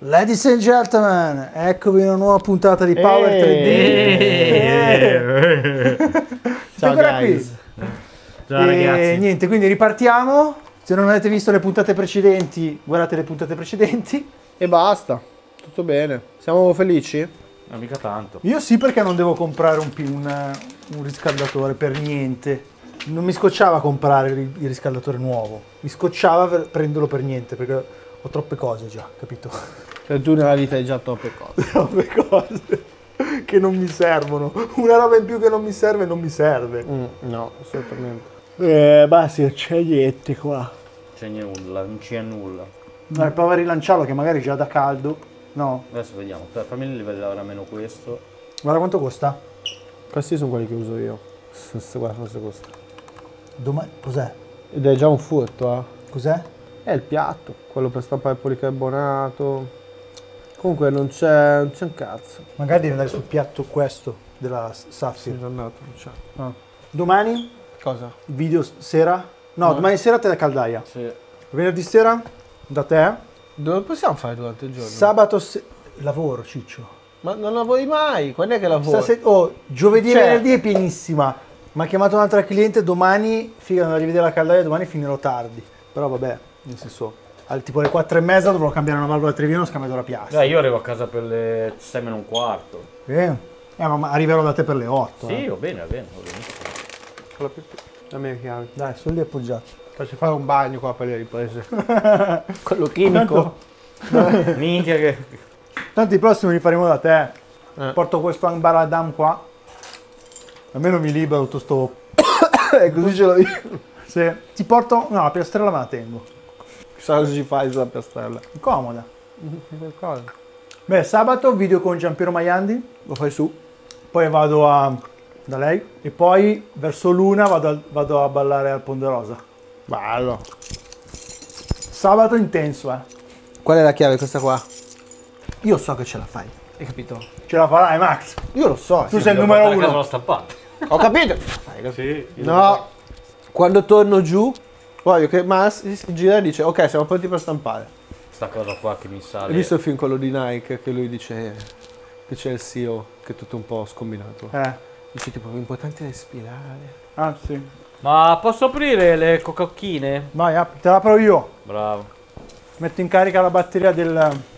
Ladies and gentlemen, eccovi una nuova puntata di Power 3D. Ciao guys. Ciao ragazzi. Niente, quindi ripartiamo. Se non avete visto le puntate precedenti, guardate le puntate precedenti. E basta, tutto bene. Siamo felici? No, mica tanto. Io sì, perché non devo comprare un riscaldatore per niente. Non mi scocciava comprare il riscaldatore nuovo. Mi scocciava prenderlo per niente, perché ho troppe cose già, capito? Cioè tu nella vita hai già troppe cose. Troppe cose che non mi servono. Una roba in più che non mi serve, non mi serve. No, assolutamente. Basta, c'è niente qua. C'è nulla, non c'è nulla. Prova a rilanciarlo che magari già da caldo. No. Adesso vediamo. Fammi il livello meno questo. Guarda quanto costa. Questi sono quelli che uso io. Guarda cosa costa. Cos'è? Ed è già un furto, eh. Cos'è? È il piatto, quello per stampare il policarbonato. Comunque non c'è un cazzo. Magari devi andare sul piatto questo della Sapphire. Sì, andato, non c'è. Ah. Domani? Cosa? Video sera? No, domani sera te la caldaia. Sì. Venerdì sera? Da te? Dove possiamo fare durante il giorno? Sabato lavoro, Ciccio. Ma non lavori mai? Quando è che lavori? Giovedì e Cioè- venerdì è pienissima. Mi ha chiamato un'altra cliente, domani, figa, non rivedere la caldaia, domani finirò tardi. Però vabbè, nel senso, tipo alle 4:30 dovrò cambiare una valvola Trevino, ho scambiato la piastra. Io arrivo a casa per le 6 meno un quarto. Ma arriverò da te per le 8. Sì, va bene, va bene. Dammi le chiavi. Dai, sono lì appoggiati. Faccio fare un bagno qua per le riprese. Quello chimico. Minchia che... Tanto i prossimi li faremo da te. Porto Questo Ambaradam qua. Almeno mi libero tutto sto... così ce l'ho io. Se ti porto... No, la piastrella me la tengo. Chissà cosa ci fai sulla piastrella. Comoda. Qualcosa. Beh, sabato video con Giampiero Maiandi. Lo fai su. Poi vado da lei. E poi verso l'una vado a ballare al Ponderosa. Bello. Sabato intenso, eh. Qual è la chiave questa qua? Io so che ce la fai. Hai capito? Ce la farai, Max. Io lo so. Tu sei il numero Casa uno. l'ho stampata. Ho capito. Sì. No. Quando torno giù, voglio che Mas si gira e dice ok, siamo pronti per stampare. Sta cosa qua che mi sale. Hai visto il film quello di Nike che lui dice che c'è il CEO che è tutto un po' scombinato. Dice tipo l'importante è respirare. Ah, sì. Ma posso aprire le cococchine? Vai, te la apro io. Bravo. Metto in carica la batteria del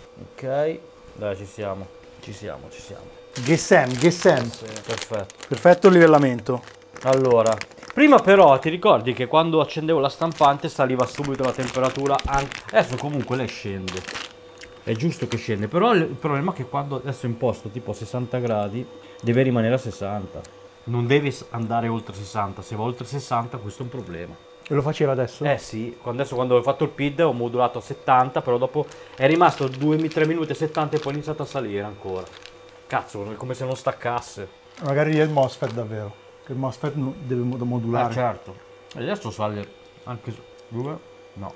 Ok. Dai, ci siamo. Ci siamo. GSM. Sì, perfetto. Perfetto il livellamento. Allora, prima però ti ricordi che quando accendevo la stampante saliva subito la temperatura anche... Adesso comunque lei scende. È giusto che scende, però il problema è che quando adesso è imposto tipo a 60 gradi deve rimanere a 60. Non deve andare oltre 60, se va oltre 60 questo è un problema. E lo faceva adesso? Sì, adesso quando ho fatto il PID ho modulato a 70, però dopo è rimasto 2-3 minuti e 70 e poi è iniziato a salire ancora. Cazzo, è come se non staccasse. Magari è il MOSFET davvero. Che il MOSFET deve modulare. Certo. E adesso sale anche due? No.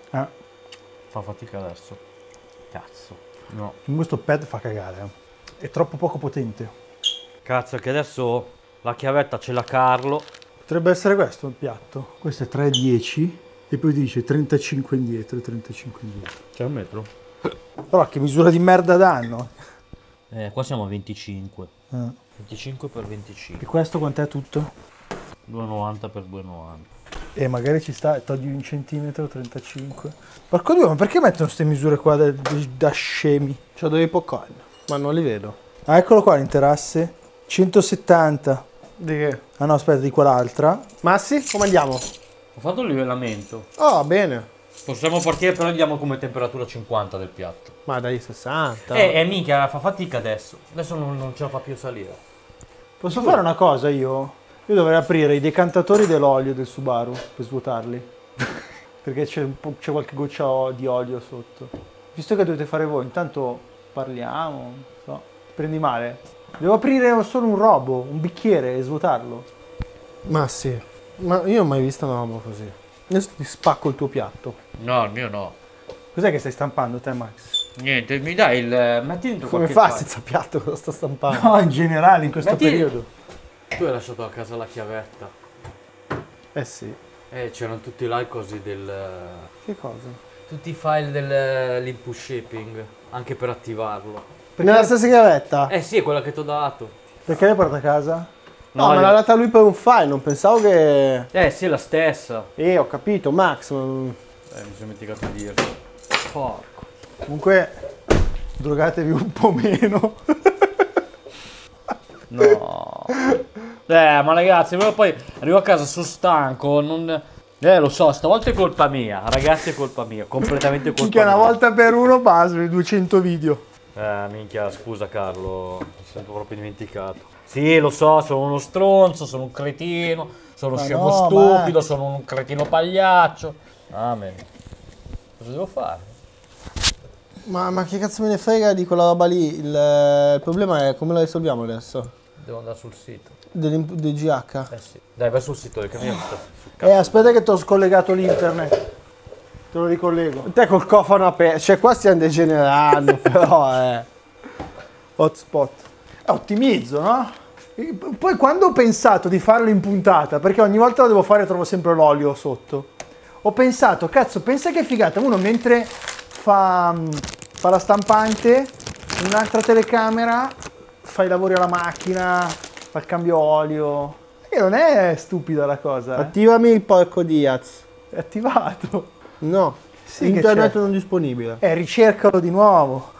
Fa fatica adesso. Cazzo. No. Questo pad fa cagare. È troppo poco potente. Cazzo, che adesso la chiavetta ce l'ha Carlo. Potrebbe essere questo il piatto. Questo è 3,10 e poi dice 35 indietro e 35 indietro. C'è un metro? Però che misura di merda danno? Qua siamo a 25. 25 per 25. E questo quant'è tutto? 2,90 per 2,90. E magari ci sta, togli un centimetro, 35. Porco due, ma perché mettono queste misure qua da scemi? C'ho dei popcorn, ma non li vedo. Ah, eccolo qua l'interasse. 170. Di che? Ah no, aspetta, di quell'altra. Massi, come andiamo? Ho fatto il livellamento. Oh, bene. Possiamo partire, però andiamo come temperatura 50 del piatto. Ma dai 60. Minchia, fa fatica adesso. Adesso non ce la fa più salire. Posso fare una cosa io? Io dovrei aprire i decantatori dell'olio del Subaru per svuotarli. Perché c'è qualche goccia di olio sotto. Visto che dovete fare voi, intanto parliamo. Non so. Prendi male. Devo aprire solo un robo, un bicchiere e svuotarlo. Ma sì. Ma io non ho mai visto una roba così. Adesso ti spacco il tuo piatto. No, il mio no. Cos'è che stai stampando te, Max? Niente, mi dai il... Metti dentro Come qualche fa file. senza piatto cosa sto stampando? No, in generale, in questo Metti- periodo. Tu hai lasciato a casa la chiavetta. Eh sì. C'erano tutti là i cosi del... Che cosa? tutti i file dell'input shipping, anche per attivarlo. Nella stessa chiavetta? Eh sì, è quella che ti ho dato. Perché l'hai portata a casa? No, me l'ha data lui per un file, non pensavo che... Sì, è la stessa. Ho capito, Max. Mi sono dimenticato di dirlo. Porco. Comunque, drogatevi un po' meno. No. Ma ragazzi, poi arrivo a casa, sono stanco, non... lo so, stavolta è colpa mia, ragazzi, è colpa mia, completamente colpa Minchia, mia. una volta per uno basta, 200 video. Minchia, scusa Carlo, mi sento proprio dimenticato. Sì, lo so, sono uno stronzo, sono un cretino, sono scemo stupido, sono un cretino pagliaccio. Amen. Cosa devo fare? Ma che cazzo me ne frega di quella roba lì? Il problema è come la risolviamo adesso? Devo andare sul sito. Del GH? Eh sì. Dai, vai sul sito del camion. Sta Aspetta che ti ho scollegato l'internet. Te lo ricollego. Te col cofano aperto, cioè qua stiamo degenerando, però Hotspot. Ottimizzo, no? Poi quando ho pensato di farlo in puntata, perché ogni volta lo devo fare trovo sempre l'olio sotto, ho pensato, cazzo, pensa che figata, uno mentre fa la stampante, un'altra telecamera, fa i lavori alla macchina, fa il cambio olio. E non è stupida la cosa. Attivami il porco Diaz. È attivato. No, Sì, internet non disponibile. Ricercalo di nuovo.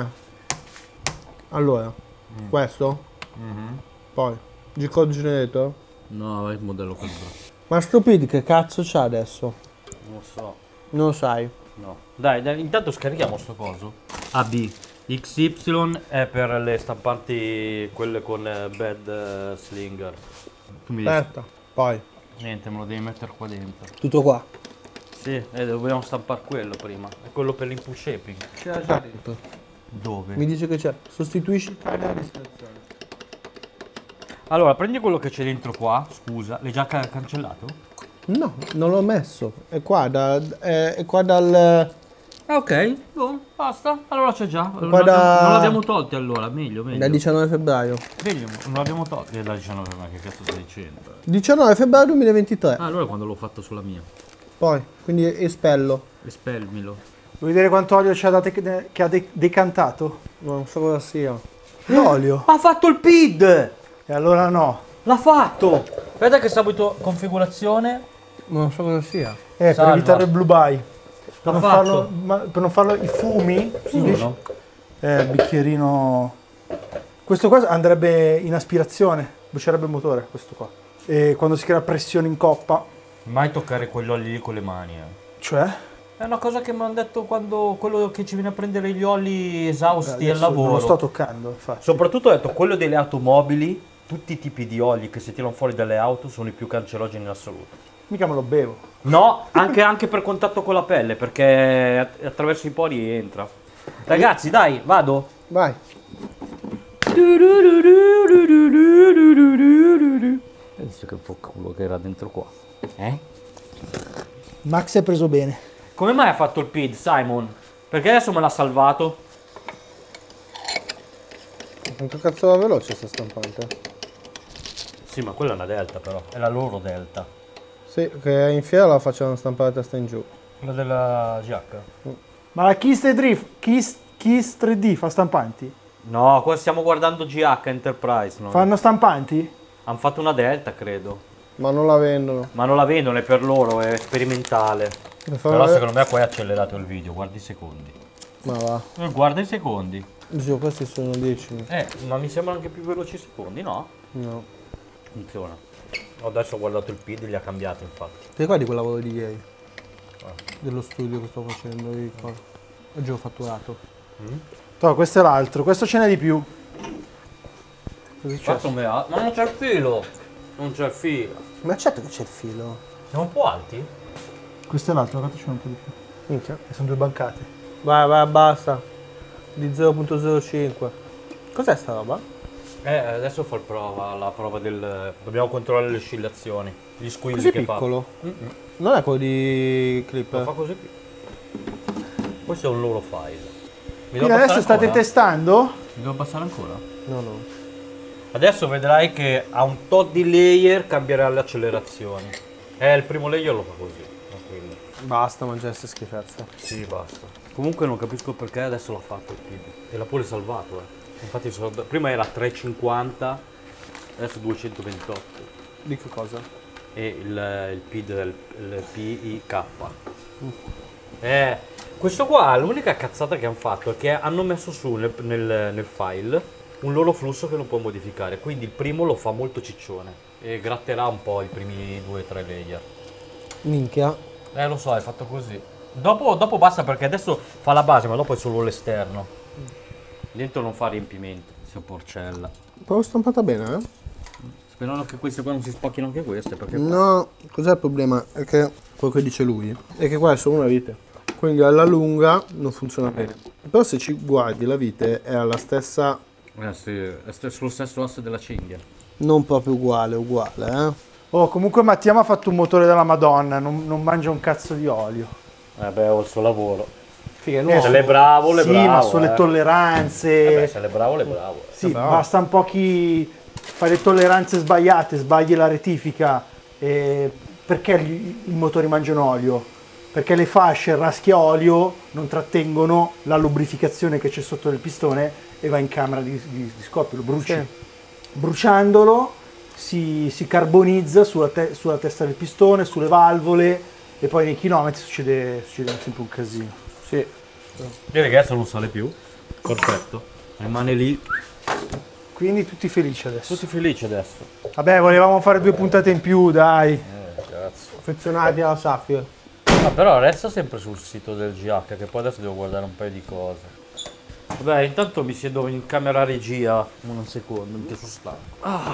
Allora, questo? Poi, G-Code Generator? No, vai il modello quello. Ma Stupid che cazzo c'ha adesso? Non lo so. Non lo sai. No. Dai, intanto scarichiamo sto coso. AB. XY è per le stampanti, quelle con bed slinger. Tu mi dici? Aspetta. Poi, Niente, me lo devi mettere qua dentro. tutto qua. Sì, dobbiamo stampare quello prima. È quello per l'input shaping. C'era già dentro. Dove? Mi dice che c'è. Sostituisci il canale di selezione. Allora, prendi quello che c'è dentro qua. Scusa, l'hai già cancellato? No, non l'ho messo. È qua, è qua dal... Ok, basta. Allora c'è già. Non Guarda- non l'abbiamo tolti allora, meglio. dal 19 febbraio. Meglio, non l'abbiamo tolti. Da 19, ma che cazzo stai dicendo? 19 febbraio 2023. Allora quando l'ho fatto sulla mia. Poi, quindi espello. Espelmilo. Vuoi vedere quanto olio ci ha che ha decantato? Non so cosa sia. L'olio. Ha fatto il PID! E allora no. L'ha fatto! Aspetta che saluto configurazione. Non so cosa sia. Per Salva. evitare il blue by. Per L'ha non, fatto. per non farlo i fumi. Sono? Il bicchierino. Questo qua andrebbe in aspirazione. Brucierebbe il motore, questo qua. E quando si crea pressione in coppa. Mai toccare quegli oli lì con le mani. Cioè? È una cosa che mi hanno detto quando quello che ci viene a prendere gli oli esausti al Adesso non lavoro. lo sto toccando, infatti. Soprattutto ho detto quello delle automobili, tutti i tipi di oli che si tirano fuori dalle auto sono i più cancerogeni in assoluto. Mica me lo bevo. No, anche per contatto con la pelle, perché attraverso i pori entra. Ragazzi, dai, vado. Vai. Visto che quello che era dentro qua. Max è preso bene. Come mai ha fatto il PID, Simon? Perché adesso me l'ha salvato? Quanto cazzo va veloce sta stampante? Sì, ma quella è una delta però, è la loro delta. Sì, che in fiera la facevano stampare a testa in giù. Quella della GH. Ma la Kiss 3D fa stampanti? No, qua stiamo guardando GH Enterprise, no? Fanno stampanti? Hanno fatto una delta, credo. Ma non la vendono. Ma non la vendono, è per loro, è sperimentale. Però secondo me qua è accelerato il video, guarda i secondi. Ma va. Guarda i secondi. Giù, questi sono 10. Ma mi sembrano anche più veloci i secondi, no? No. Funziona. Adesso ho guardato il PID e li ha cambiati, infatti. Ti ricordi quel lavoro di ieri? Dello studio che sto facendo io. Oggi ho fatturato. Questo è l'altro, questo ce n'è di più. Cosa è successo? Ma non c'è il filo! Non c'è il filo. Ma certo che c'è il filo. Siamo un po' alti? Questo è l'altro, guarda, ce n'è un po' di più. Minchia. E sono due bancate. Vai, basta. Di 0.05. Cos'è sta roba? Adesso fa la prova del... Dobbiamo controllare le oscillazioni. Gli squilli Così che piccolo? fa. Non è quello di Lo Clipper? fa così più. Questo è un loro file. Mi Quindi adesso state testando? Mi devo abbassare ancora? No. Adesso vedrai che a un tot di layer cambierà le accelerazioni. Il primo layer lo fa così, tranquillo. Basta mangiare queste schifezze. Sì, basta. Comunque non capisco perché adesso l'ha fatto il PID. E l'ha pure salvato, Infatti prima era 3,50, adesso 228. Di che cosa? E il PID il PIK. Questo qua, l'unica cazzata che hanno fatto è che hanno messo su nel file un loro flusso che non può modificare. Quindi il primo lo fa molto ciccione e gratterà un po' i primi 2-3 layer. Minchia. Lo so, è fatto così. Dopo basta perché adesso fa la base, ma dopo è solo l'esterno. Dentro non fa riempimento, sia porcella. Però stampata bene, Sperando che queste qua non si spacchino anche queste, perché No, cos'è il problema? È che quello che dice lui è che qua è solo una vite. Quindi alla lunga non funziona bene. Però se ci guardi la vite è alla stessa. sì, è sullo stesso asse della cinghia. Non proprio uguale, Oh, comunque Mattia mi ha fatto un motore della Madonna, non mangia un cazzo di olio. Ho il suo lavoro. Figa, Se l'è bravo, l'è bravo. Sì, ma sulle tolleranze. Se l'è bravo, l'è bravo. Sì, basta un po' chi fa le tolleranze sbagliate, sbagli la rettifica. Perché i motori mangiano olio? Perché le fasce raschia olio non trattengono la lubrificazione che c'è sotto il pistone e va in camera di scoppio, lo bruci. Sì. Bruciandolo si carbonizza sulla testa del pistone, sulle valvole e poi nei chilometri succede sempre un casino. Sì. Direi che adesso non sale più. Perfetto. Rimane lì. Quindi tutti felici adesso. Tutti felici adesso. Vabbè, volevamo fare 2 puntate in più, dai. Cazzo. Affezionati alla Sapphire. Però resta sempre sul sito del GH, che poi adesso devo guardare un paio di cose. Vabbè, intanto mi siedo in camera regia un secondo, mi sono stanco.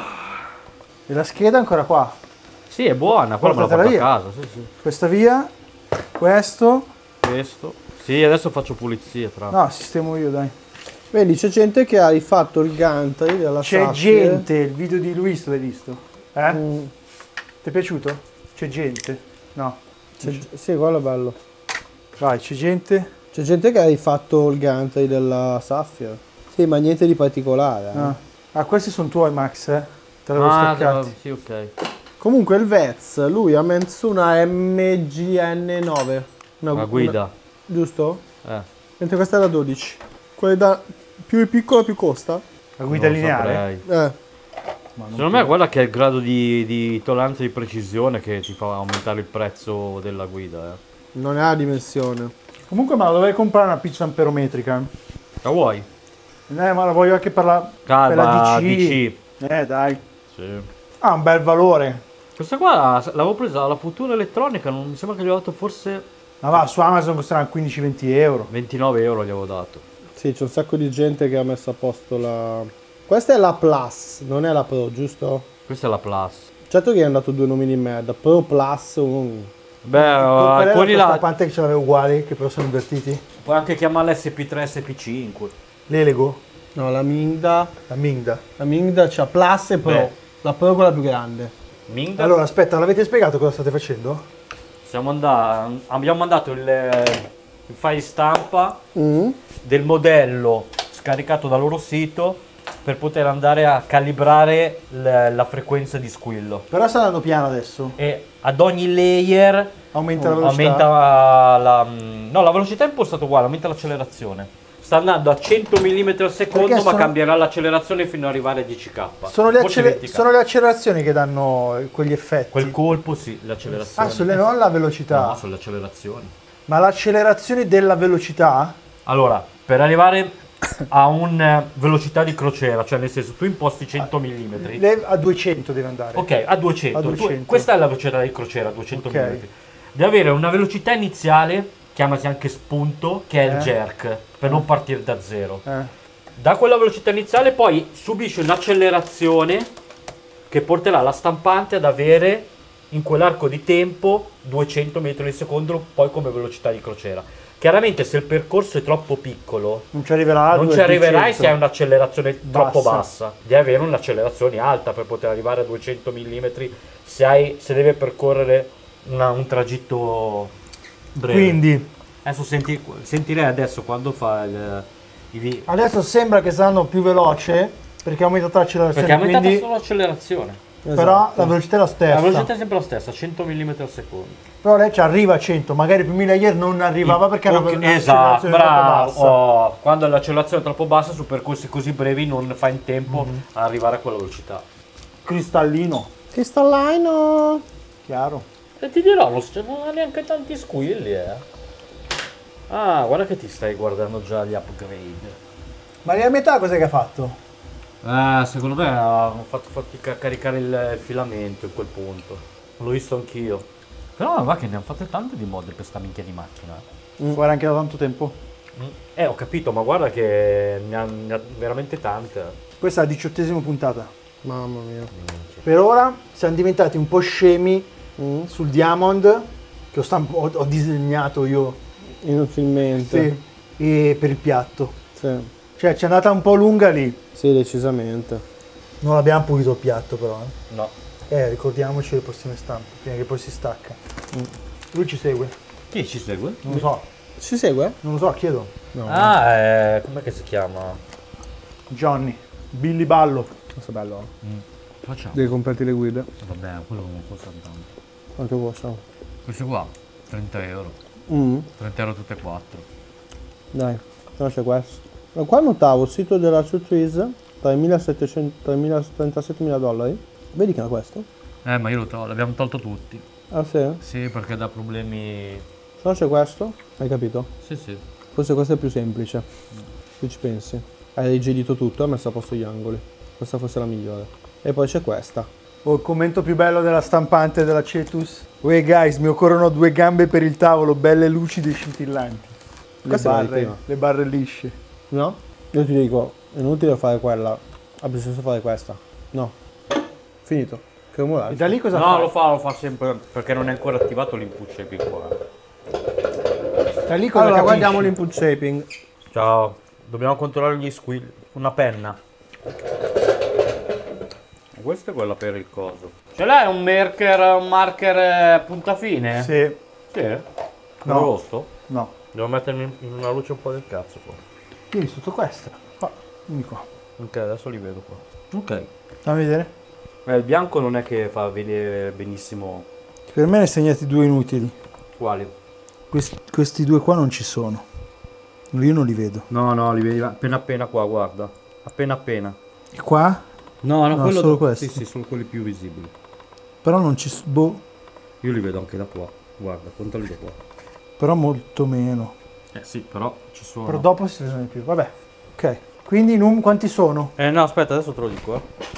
E la scheda è ancora qua. Sì, è buona, quella me la porto a Portatela casa, sì. Questa via, questo. Questo. Sì, adesso faccio pulizia tra. No, sistemo io, dai. Vedi, c'è gente che ha rifatto il gantry della C'è Sapphire. gente, il video di Luis l'hai visto? Ti è piaciuto? C'è gente? No. Sì, quello è bello. Vai, c'è gente? C'è gente che ha rifatto il gantry della Sapphire. Sì, ma niente di particolare. Ah, questi sono tuoi, Max, Te l'avevo staccati. Sì, ok. Comunque il Vez, lui ha messo una MGN9. La guida. Giusto? Mentre questa è la 12. Quella da più piccola più costa? La guida lineare? Secondo me guarda che è il grado di tolleranza di precisione che ti fa aumentare il prezzo della guida. Non ha dimensione. Comunque ma la dovrei comprare una pizza amperometrica. La vuoi? Ma la voglio anche per la DC. Dai. Sì. Ha un bel valore. Questa qua l'avevo presa alla Futura Elettronica, non mi sembra che gli avevo dato forse... Ma va, su Amazon costeranno 15-20 euro. 29 euro gli avevo dato. Sì, c'è un sacco di gente che ha messo a posto la... Questa è la Plus, non è la Pro, giusto? Questa è la Plus. Certo che gli hanno dato 2 nomi di merda. Pro Plus, Beh, alcuni là... Quante che ce l'aveva uguali, che però sono invertiti? Puoi anche chiamarla SP3, SP5. L'Elego? No, la Mingda. La Mingda. La Mingda c'ha Plus e Pro. La Pro è quella più grande. Mingda? Allora, aspetta, l'avete spiegato cosa state facendo? Abbiamo mandato il file stampa del modello scaricato dal loro sito per poter andare a calibrare la frequenza di squillo. Però sta andando piano adesso. E ad ogni layer aumenta la velocità. No, la velocità è impostata uguale, aumenta l'accelerazione. Sta andando a 100 mm al secondo, ma cambierà l'accelerazione fino ad arrivare a 10k. Sono le accelerazioni che danno quegli effetti. Quel colpo sì, l'accelerazione. Non la velocità. No, sulle accelerazioni. Ma l'accelerazione della velocità? Allora, per arrivare a una velocità di crociera, cioè nel senso tu imposti 100 mm. A 200 deve andare. Ok, a 200. Questa è la velocità di crociera, 200 mm. Deve avere una velocità iniziale, chiamasi anche spunto, che è il jerk, per non partire da zero. Da quella velocità iniziale poi subisce un'accelerazione che porterà la stampante ad avere in quell'arco di tempo 200 metri al secondo poi come velocità di crociera. Chiaramente se il percorso è troppo piccolo non ci arriverai se hai un'accelerazione troppo bassa. Devi avere un'accelerazione alta per poter arrivare a 200 mm se deve percorrere un tragitto breve. Quindi adesso sentirei adesso quando fa adesso sembra che saranno più veloce perché ha aumentato l'accelerazione. Perché ha aumentato solo l'accelerazione. Però la velocità è la stessa. La velocità è sempre la stessa, 100 mm al secondo. Però lei ci arriva a 100, magari per 1000 ieri non arrivava perché aveva una esatto, accelerazione troppo bassa. bravo. Quando l'accelerazione è troppo bassa su percorsi così brevi non fa in tempo ad arrivare a quella velocità. Cristallino, Cristallino. chiaro. E ti dirò, non ha neanche tanti squilli, Ah, guarda che ti stai guardando già gli upgrade. Ma lì a metà cos'è che ha fatto? Secondo me hanno fatto fatica a caricare il filamento in quel punto. L'ho visto anch'io. Però va che ne hanno fatte tante di mod per sta minchia di macchina. Guarda anche da tanto tempo. Ho capito, ma guarda che ne ha veramente tante. Questa è la 18ª puntata. Mamma mia. Per ora siamo diventati un po' scemi sul Diamond, che ho disegnato io. Inutilmente. Sì. E per il piatto. Sì. Cioè ci è andata un po' lunga lì. Sì, decisamente. Non abbiamo pulito il piatto però. No. Ricordiamoci le prossime stampe, prima che poi si stacca. Lui ci segue. Chi ci segue? Non lo so. Ci segue? Non lo so, chiedo. No. Com'è che si chiama? Johnny. Billy Ballo. Questo è bello. Facciamo. Devi comprarti le guide. Vabbè, quello non costa tanto. Quanto costano? Questo qua, 30 euro. 30 euro tutte e 4. Dai, no, c'è questo. Ma qua notavo il sito della Surtrees tra i 37.000 dollari. Vedi che era questo? Ma io l'abbiamo tolto tutti. Ah sì? Sì, perché dà problemi. Se no c'è questo, hai capito? Sì, sì. Forse questo è più semplice. Se ci pensi. Hai rigidito tutto e hai messo a posto gli angoli. Questa forse è la migliore. E poi c'è questa. Oh, il commento più bello della stampante della Cetus. Uè guys, mi occorrono 2 gambe per il tavolo, belle lucide e scintillanti. Questa è la di prima. Le barre lisce. No? Io ti dico, è inutile fare quella. Ha più senso fare questa. No. Finito. Che E umorale. da lì cosa No, fai? lo fa sempre perché non è ancora attivato l'input shaping qua. Da lì cosa Allora, capisci? guardiamo l'input shaping. Ciao, dobbiamo controllare gli squill. Una penna. Questa è quella per il coso. Ce l'hai un marker punta fine? Sì. Sì? No. Rosso? No. Devo mettermi in una luce un po' del cazzo qua. Vieni sotto questa. Qua. Vieni qua. Ok, adesso li vedo qua. Ok. Fammi vedere. Il bianco non è che fa vedere benissimo. Per me ne hai segnati 2 inutili. Quali? Questi 2 qua non ci sono. Io non li vedo. No, li vedi appena appena qua, guarda. Appena appena. E qua? No, No, solo questo. Sì, sono quelli più visibili. Però non ci... Boh. Io li vedo anche da qua. Guarda, contali da qua. Però molto meno. Sì, però ci sono. Però dopo si vedono di più. Vabbè. Ok. Quindi quanti sono? No, aspetta, adesso te lo dico,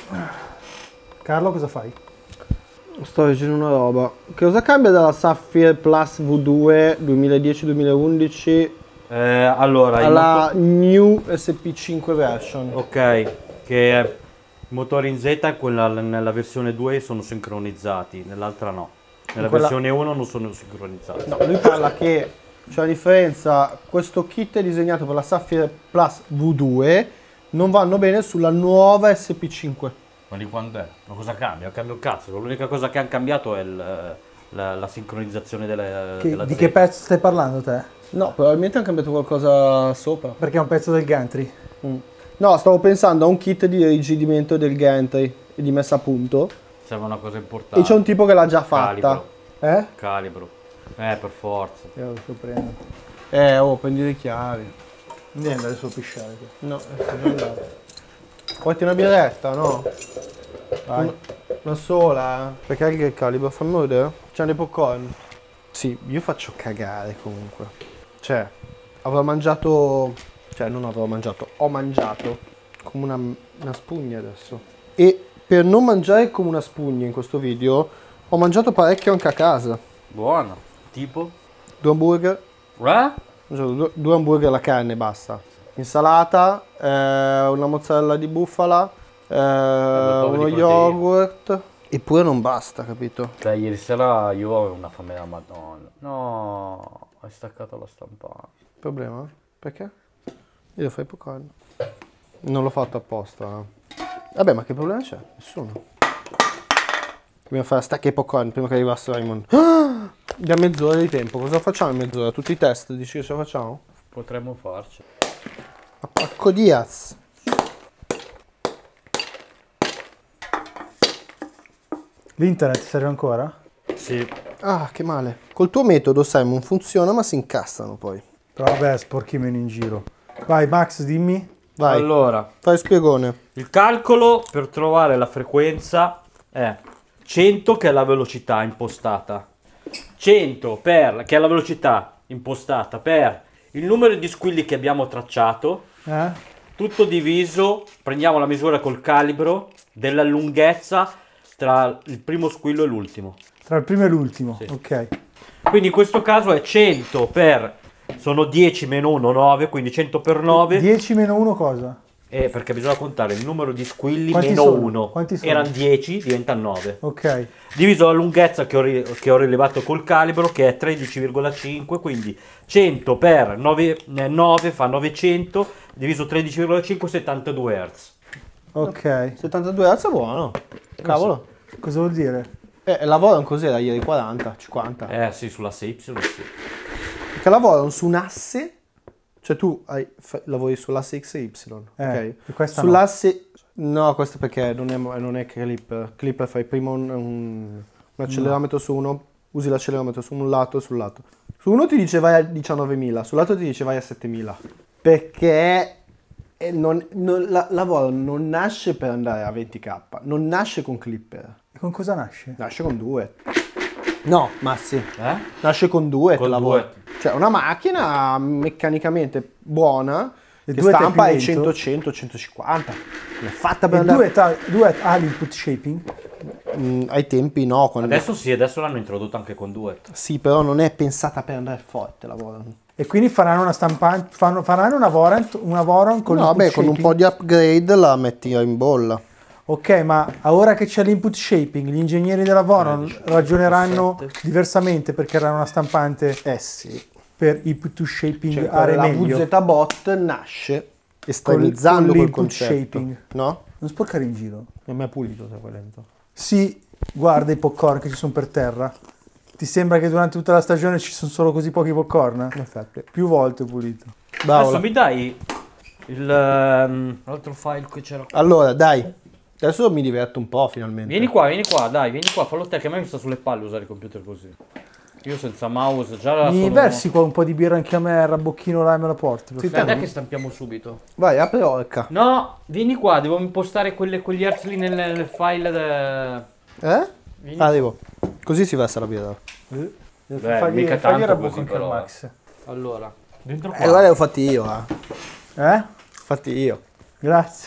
Carlo, cosa fai? Sto dicendo una roba. Che cosa cambia dalla Sapphire Plus V2 2010-2011 allora, alla New SP5 version? ok, che i motori in Z nella versione 2 sono sincronizzati, nell'altra no. Nella Quella- versione 1 non sono sincronizzati. No, lui parla che c'è la differenza. Questo kit è disegnato per la Sapphire Plus V2, non vanno bene sulla nuova SP5. Ma di quando è? Ma cosa cambia? Cambia un cazzo. L'unica cosa che hanno cambiato è la sincronizzazione della Di Z. che pezzo stai parlando te? No, probabilmente hanno cambiato qualcosa sopra. Perché è un pezzo del gantry. No, stavo pensando a un kit di rigidimento del gantry e di messa a punto. Serve una cosa importante. E c'è un tipo che l'ha già fatta. Calibro. Per forza. Io lo sto prendendo. Oh, prendi le chiavi. Non devi andare solo a pisciare. No, sto già andando. Porti una birretta, no? Vai. Una sola? Perché anche il calibro, fammi vedere. C'è dei popcorn. Sì, io faccio cagare comunque. Cioè, avrò mangiato... Cioè, non avrò mangiato, ho mangiato come una spugna adesso. E per non mangiare come una spugna in questo video, ho mangiato parecchio anche a casa. Buono. Tipo? 2 hamburger. Eh? Ho mangiato 2 hamburger alla carne e basta. Insalata, una mozzarella di bufala, uno yogurt. Eppure non basta, capito? Cioè, ieri sera io avevo una fame da madonna. No, hai staccato la stampante. Problema? Perché? Io fai popcorn. Non l'ho fatto apposta. Vabbè, ma che problema c'è? Nessuno. Dobbiamo fare stacca i popcorn prima che arrivasse Raymond. Ah! Da mezz'ora di tempo. Cosa facciamo in mezz'ora? Tutti i test? Dici che ce la facciamo? Potremmo farci. A pacco Diaz. L'internet serve ancora? Sì. Ah, che male. Col tuo metodo, Simon, funziona, ma si incastrano poi. Però vabbè, sporchimeno in giro. Vai, Max, dimmi. Vai, Allora, fai spiegone. il calcolo per trovare la frequenza è 100 che è la velocità impostata. 100 che è la velocità impostata per il numero di squilli che abbiamo tracciato, tutto diviso, prendiamo la misura col calibro della lunghezza tra il primo squillo e l'ultimo. Tra il primo e l'ultimo, Sì. ok. Quindi in questo caso è 100 per, sono 10 meno 1, 9, quindi 100 per 9. 10 meno 1 cosa? Perché bisogna contare il numero di squilli Quanti meno sono? 1. Quanti sono? Erano 10, diventa 9. Ok. Diviso la lunghezza che ho rilevato col calibro, che è 13,5, quindi 100 per 9 fa 900, diviso 13,5, 72 Hz. Ok. 72 Hz è buono. Cavolo. Cosa vuol dire? Lavorano così da ieri 40, 50. Sì, sull'asse Y, sì. Perché lavorano su un asse, cioè tu lavori sull'asse X e Y, ok? E questa Sull'asse... No, questo perché non è Clipper. Clipper fai prima un accelerometro su uno, usi l'accelerometro su un lato e sul lato. Su uno ti dice vai a 19.000, sull'altro ti dice vai a 7.000. Perché lavoro non nasce per andare a 20k, non nasce con Clipper. E con cosa nasce? Nasce con Duet. No, Massi. Nasce con Duet Con lavora. Duet. Cioè una macchina meccanicamente buona E che Duet è stampa più ai lento? 100, 150. È fatta per E andare... Duet ha l'input shaping? ai tempi no. Quando... Adesso sì, adesso l'hanno introdotto anche con Duet. Sì, però non è pensata per andare forte la Voron. E quindi faranno una stampante, faranno una Voron con No, l'input vabbè, con un shaping? po' di upgrade la metti in bolla. Ok, ma ora che c'è l'input shaping, gli ingegneri della Voron ragioneranno diversamente per creare una stampante Sì. per input shaping Cioè, aree la meglio. VZ Bot nasce estremizzando con quel l'input concetto. shaping. No? Non sporcare in giro. Non mi è pulito se qua dentro. Sì, guarda i popcorn che ci sono per terra. Ti sembra che durante tutta la stagione ci sono solo così pochi popcorn? In effetti. Più volte ho pulito. Bravo. Adesso mi dai l'altro file che c'era. Allora, dai. Adesso mi diverto un po' finalmente. Vieni qua, dai, vieni qua, fallo te, che a me mi sta sulle palle usare il computer così. Io senza mouse già Mi sono... versi qua un po' di birra anche a me, Rabbocchino là e me la porti. per favore? Dai che stampiamo subito. Vai, apri orca. No, vieni qua, devo impostare quegli hertz lì nel file. Vieni. Arrivo. Così si versa la birra. mica fagli tanto Rabbocco così, anche però, al Max. Allora, dentro qua. Guarda, l'ho fatti io, Eh? Fatti io. Grazie.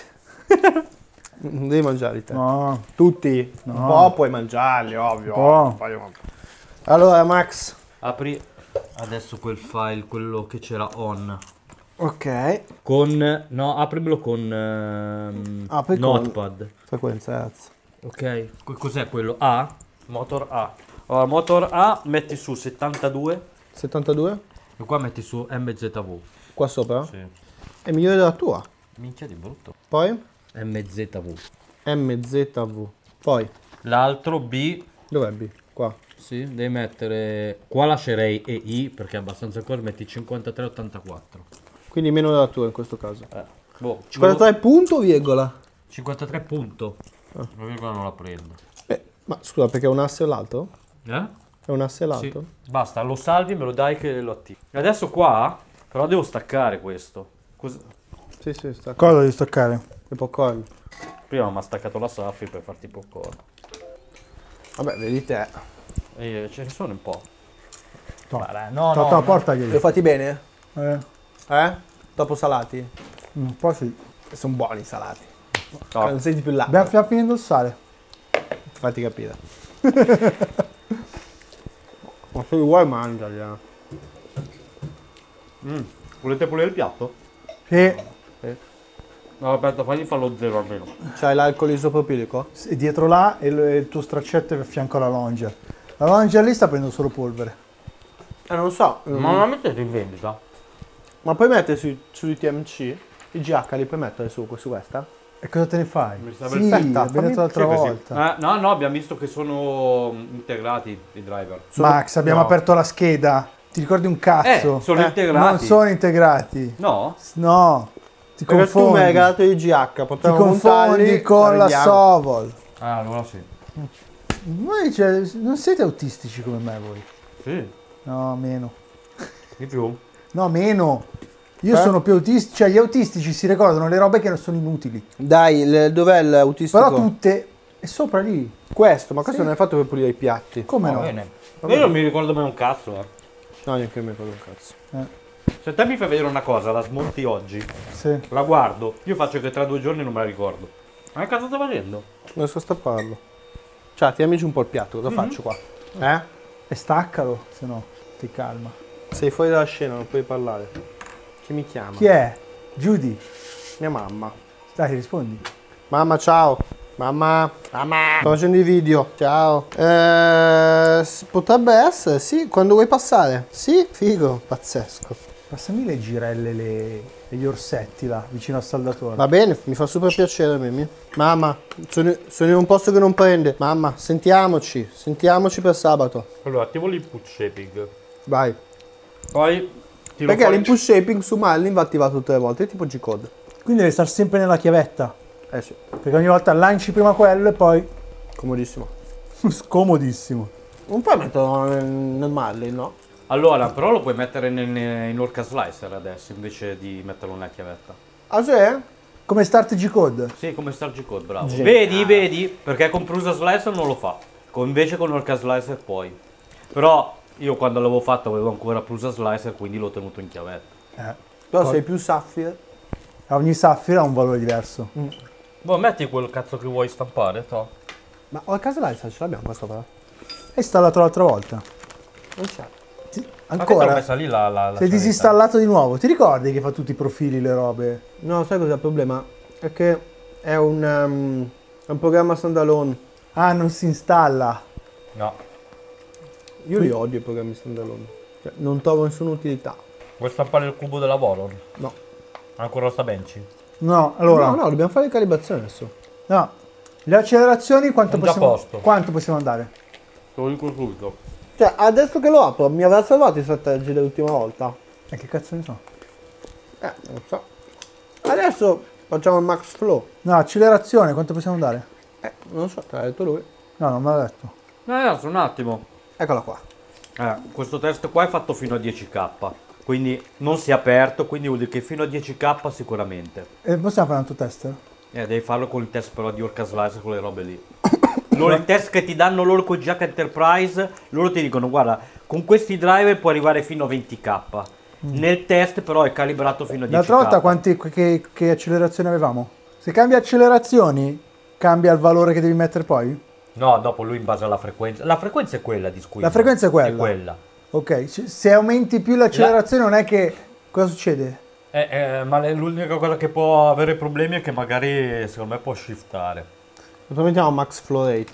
Non devi mangiarli te. No. Tutti. No. Un po' puoi mangiarli, ovvio. Oh. Allora, Max. Apri adesso quel file, quello che c'era on. Ok. No, aprimelo con Apri con- Notepad. Frequenza Hertz. Ok, cos'è quello? A? Motor A. Allora, motor A metti su 72 72? e qua metti su MZV. Qua sopra? Sì. È migliore della tua. Minchia di brutto. Poi? MZV. MZV. Poi? L'altro B, Dov'è B? Qua. sì, devi mettere... Qua lascerei EI perché è abbastanza corto, metti 5384. Quindi meno della tua in questo caso. Boh, 53 punto virgola? 53 punto. La virgola non la prendo. Ma scusa, perché è un asse o l'altro? Eh? È un asse e Sì. l'altro? Basta, lo salvi, me lo dai che lo attivi. Adesso qua, però devo staccare questo. Sì, sì, sta. Cosa devi stoccare? E popcorn. Prima mi ha staccato la Saffi per farti i popcorn. Vabbè, vedi te. E ce ne sono un po'. No. Guarda, no, Totò, Li ho portaglieli. fatti bene? Eh, Dopo salati? un po' sì. Sono buoni i salati. No. Non senti più là. Stiamo finendo il sale. Fatti capire. Ma se li vuoi mangiali, Volete pulire il piatto? Sì. No, aspetta, fagli farlo zero almeno. C'hai l'alcol isopropilico? E dietro là e il tuo straccetto è a fianco alla Longer. La Longer lì sta prendendo solo polvere. Non so. Ma non la mettete in vendita? Ma puoi mettere sui TMC? I GH li puoi mettere su questa? E cosa te ne fai? Mi sta Sì, perfetta, l'abbiamo detto l'altra Sì, così. volta. No, abbiamo visto che sono integrati i driver. Max, abbiamo no. aperto la scheda. Ti ricordi un cazzo? Sono integrati. Non sono integrati. No? No. Ti Perché tu mi hai confondi. regalato i GH, Ti potremmo confondi montarli, con la vediamo. Sovol. Ah, allora sì. Voi cioè, non siete autistici come me voi. Sì, No, meno. di più. No, meno. Io sono più autistico, cioè gli autistici si ricordano le robe che non sono inutili. Dai, dov'è l'autistico? Però tutte è sopra lì. Questo, ma questo Sì. non è fatto per pulire i piatti. Come Va no? bene. Io non mi ricordo mai un cazzo. No, neanche io mi ricordo un cazzo. Se te mi fai vedere una cosa, la smonti oggi, Sì. la guardo, io faccio che tra 2 giorni non me la ricordo. Ma che cazzo sto facendo? Non riesco a stapparlo. Cioè, tiriamoci un po' il piatto, cosa faccio qua? E staccalo, se no ti calma. Sei fuori dalla scena, non puoi parlare. Chi mi chiama? Chi è? Judy. Mia mamma. Dai, rispondi. Mamma, ciao. Mamma. Sto facendo i video. Ciao. Potrebbe essere, sì. Quando vuoi passare? Sì, figo. Pazzesco. Passami le girelle e gli orsetti là, vicino al saldatore. Va bene, mi fa super piacere, Mimì. Mamma, sono in un posto che non prende. Mamma, sentiamoci. Sentiamoci per sabato. Allora, attivo l'input shaping. Vai. Poi tiro Perché fuori- l'input shaping su Marlin va attivato tutte le volte, tipo G-code. Quindi devi stare sempre nella chiavetta. Eh sì, Perché ogni volta lanci prima quello e poi... comodissimo. Scomodissimo. Non puoi metterlo nel Marlin, no? Allora, però lo puoi mettere in Orca Slicer adesso, invece di metterlo nella chiavetta. Ah sì? Come Start G-Code. Sì, come Star G-Code, bravo. Geniale. Vedi, perché con Prusa Slicer non lo fa. Invece con Orca Slicer puoi. Però io quando l'avevo fatto avevo ancora Prusa Slicer, quindi l'ho tenuto in chiavetta. Però sei più Sapphire. Ogni saffiro ha un valore diverso. Boh, metti quel cazzo che vuoi stampare, to. Ma a casa License ce l'abbiamo questo però? È installato l'altra volta. Non c'è. Ma che t'ho Ancora. messa lì la Si è disinstallato di nuovo. Ti ricordi che fa tutti i profili, le robe? No, sai cos'è il problema? È che è un programma standalone. Ah, non si installa. No, Io li odio i programmi standalone. Cioè, non trovo nessuna utilità. vuoi stampare il cubo della Voron? No. Ancora sta benci? No, allora. No, dobbiamo fare le calibrazioni adesso. No. Le accelerazioni quanto È già possiamo, posto. quanto possiamo andare? Te lo dico subito. Cioè, adesso che lo apro, mi avrà salvato i strateggi dell'ultima volta? E che cazzo ne so? Non so. Adesso facciamo il max flow. No, accelerazione, quanto possiamo andare? Non so, te l'ha detto lui. No, non me l'ha detto. Adesso un attimo. Eccola qua. Questo test qua è fatto fino a 10k. Quindi non si è aperto, quindi vuol dire che fino a 10k sicuramente. E possiamo fare un altro test? Devi farlo con il test però di Orca Slicer, con le robe lì. Loro, il test che ti danno loro con Jack Enterprise, loro ti dicono guarda, con questi driver puoi arrivare fino a 20k. Nel test però è calibrato fino a 10k. L'altra volta che accelerazioni avevamo? Se cambia accelerazioni, cambia il valore che devi mettere poi? No, dopo lui in base alla frequenza. La frequenza è quella di squeeze. La frequenza è quella. È quella. Ok, se aumenti più l'accelerazione non è che... Cosa succede? Ma l'unica cosa che può avere problemi è che magari secondo me può shiftare. Cosa mettiamo max flow rate?